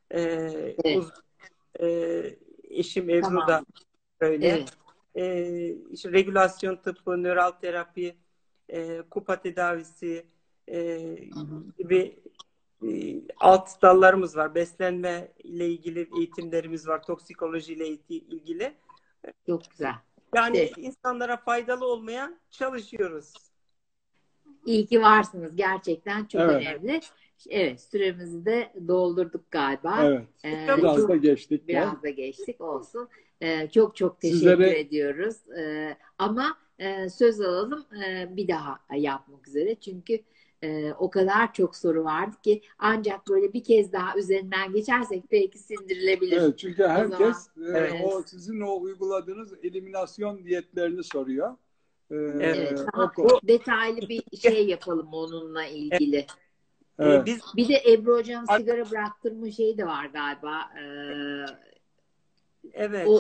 eşim Ebru da öyle. İşte regülasyon tıbbı, nöral terapi, kupa tedavisi gibi alt dallarımız var. Beslenme ile ilgili eğitimlerimiz var. Toksikoloji ile ilgili. Çok güzel. Yani insanlara faydalı olmaya çalışıyoruz. İyi ki varsınız. Gerçekten çok önemli. Evet, süremizi de doldurduk galiba. Evet. Biraz da geçtik. Biraz da geçtik. Olsun. Çok çok teşekkür ediyoruz. Ama söz alalım bir daha yapmak üzere. Çünkü o kadar çok soru vardı ki ancak böyle bir kez daha üzerinden geçersek belki sindirilebilir. Evet, çünkü herkes o sizin o uyguladığınız eliminasyon diyetlerini soruyor. Daha detaylı bir şey yapalım onunla ilgili. Evet. Biz Bir de Ebru Hocam sigara bıraktırma şeyi de var galiba. evet.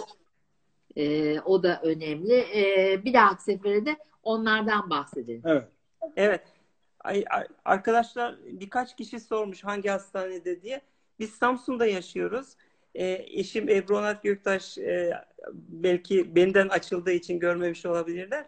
O da önemli. Bir dahaki sefere de onlardan bahsedelim. Evet. Evet. Arkadaşlar birkaç kişi sormuş hangi hastanede diye. Biz Samsun'da yaşıyoruz. Eşim Ebru Onat Göktaş belki benden açıldığı için görmemiş olabilirler.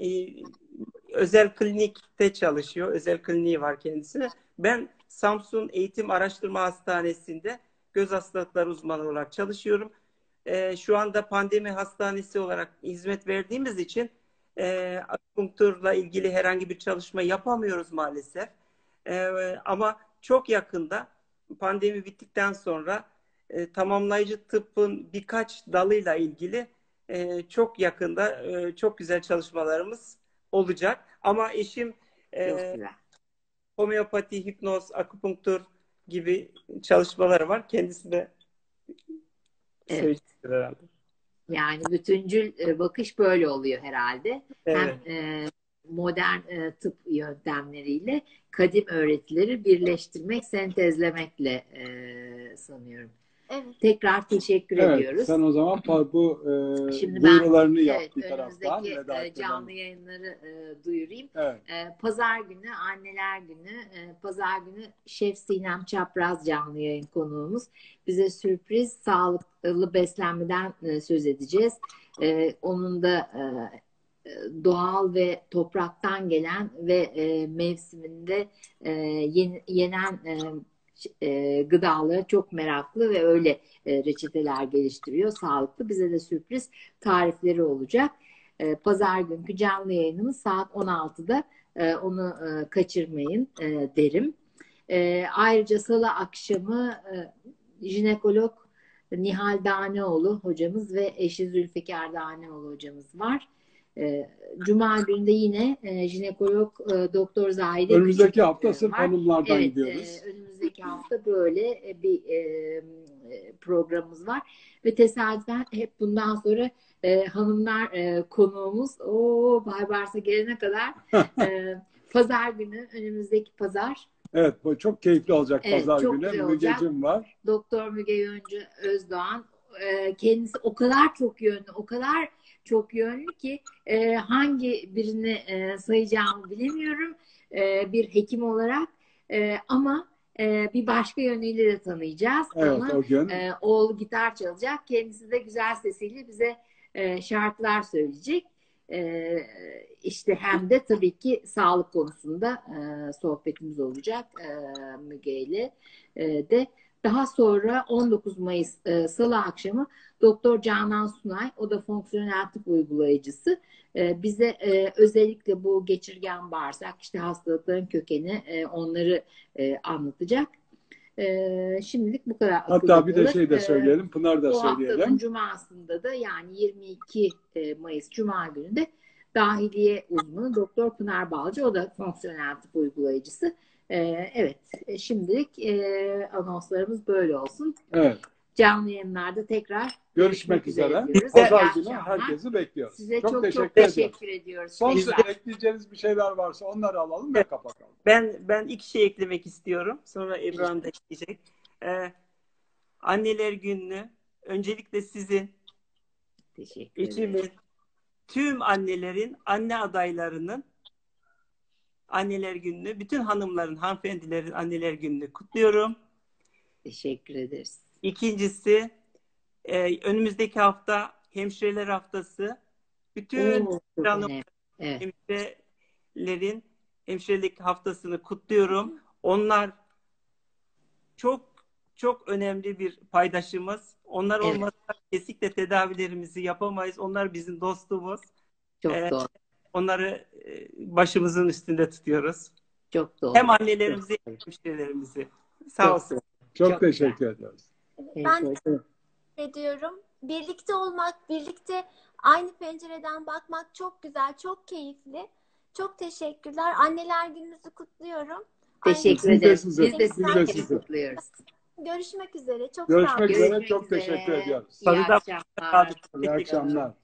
Özel klinikte çalışıyor. Özel kliniği var kendisine. Ben Samsun Eğitim Araştırma Hastanesi'nde göz hastalıkları uzmanı olarak çalışıyorum. Şu anda pandemi hastanesi olarak hizmet verdiğimiz için akupunkturla ilgili herhangi bir çalışma yapamıyoruz maalesef. Ama çok yakında pandemi bittikten sonra tamamlayıcı tıbbın birkaç dalıyla ilgili çok yakında çok güzel çalışmalarımız olacak. Ama eşim Çok güzel. homeopati, hipnoz, akupunktur gibi çalışmaları var. Kendisi de söyleyecektir herhalde. Yani bütüncül bakış böyle oluyor herhalde. Evet. Hem modern tıp yöntemleriyle kadim öğretileri birleştirmek, sentezlemekle sanıyorum. Evet. Tekrar teşekkür Evet, ediyoruz. sen o zaman bu Şimdi duyurularını yap evet, bir taraftan. önümüzdeki canlı yayınları duyurayım. Evet. Pazar günü, Anneler Günü, Pazar günü Şef Sinem Çapraz canlı yayın konuğumuz. Bize sürpriz sağlıklı beslenmeden söz edeceğiz. Onun da doğal ve topraktan gelen ve mevsiminde yenen gıdalara çok meraklı ve öyle reçeteler geliştiriyor. Sağlıklı. Bize de sürpriz tarifleri olacak. Pazar günkü canlı yayınımız saat 16'da. Onu kaçırmayın derim. Ayrıca salı akşamı jinekolog Nihal Daneoğlu hocamız ve eşi Zülfikar Daneoğlu hocamız var. Cuma günde yine jinekolog Doktor Zahide Önümüzdeki hafta sırf var. hanımlardan gidiyoruz. Önümüzdeki hafta böyle bir programımız var ve tesadüfen hep bundan sonra hanımlar konuğumuz Baybars'a gelene kadar pazar günü, önümüzdeki pazar. Evet, bu çok keyifli olacak pazar çok günü. güzel Mügeciğim var. Doktor Müge Yöncü Özdoğan. Kendisi o kadar çok yönlü ki hangi birini sayacağımı bilemiyorum bir hekim olarak ama bir başka yönüyle de tanıyacağız. Evet, Onun o gün. oğlu gitar çalacak. Kendisi de güzel sesiyle bize şarkılar söyleyecek. İşte hem de tabii ki sağlık konusunda sohbetimiz olacak Müge ile de. Daha sonra 19 Mayıs Salı akşamı Doktor Canan Sunay, o da fonksiyonel tıp uygulayıcısı, bize özellikle bu geçirgen bağırsak, işte hastalıkların kökeni, onları anlatacak. Şimdilik bu kadar. Hatta bir de şey de söyleyelim, Pınar da bu söyleyelim. haftanın Cuma'sında da yani 22 Mayıs Cuma günü de dahiliye uzmanı Doktor Pınar Balcı, o da fonksiyonel tıp uygulayıcısı. Evet, şimdilik anonslarımız böyle olsun. Evet. Canlı yayınlarda tekrar Görüşmek üzere. diyoruz. Pazar İyi günü akşamlar. herkesi bekliyoruz. Size çok çok ediyoruz. teşekkür ediyoruz. Son Tekrar. ekleyeceğiniz bir şeyler varsa onları alalım ve kapatalım. Ben iki şey eklemek istiyorum. Sonra Ebru Hanım da ekleyecek. Anneler Günü'nü öncelikle sizin, Teşekkür ederim. eşimin, tüm annelerin, anne adaylarının Anneler Günü'nü, bütün hanımların, hanımefendilerin Anneler Günü'nü kutluyorum. Teşekkür ederiz. İkincisi, önümüzdeki hafta Hemşireler Haftası. Bütün çok önemli. Evet. hemşirelerin hemşirelik haftasını kutluyorum. Onlar çok çok önemli bir paydaşımız. Onlar olmasa kesinlikle tedavilerimizi yapamayız. Onlar bizim dostumuz. Çok doğru. Onları başımızın üstünde tutuyoruz. Çok doğru. Hem annelerimizi hem hemşirelerimizi. Sağ olsun. Çok teşekkür ediyoruz. Ben teşekkür ediyorum. Birlikte olmak, birlikte aynı pencereden bakmak çok güzel, çok keyifli. Çok teşekkürler. Anneler Gününüzü kutluyorum. Teşekkür Biz de ederiz. size- Biz de biz de sizi size. kutluyoruz. Görüşmek üzere. Çok sağ olun. Görüşmek üzere. Görüşmek Çok üzere. teşekkür ediyoruz. İyi Salıda akşamlar. İyi akşamlar.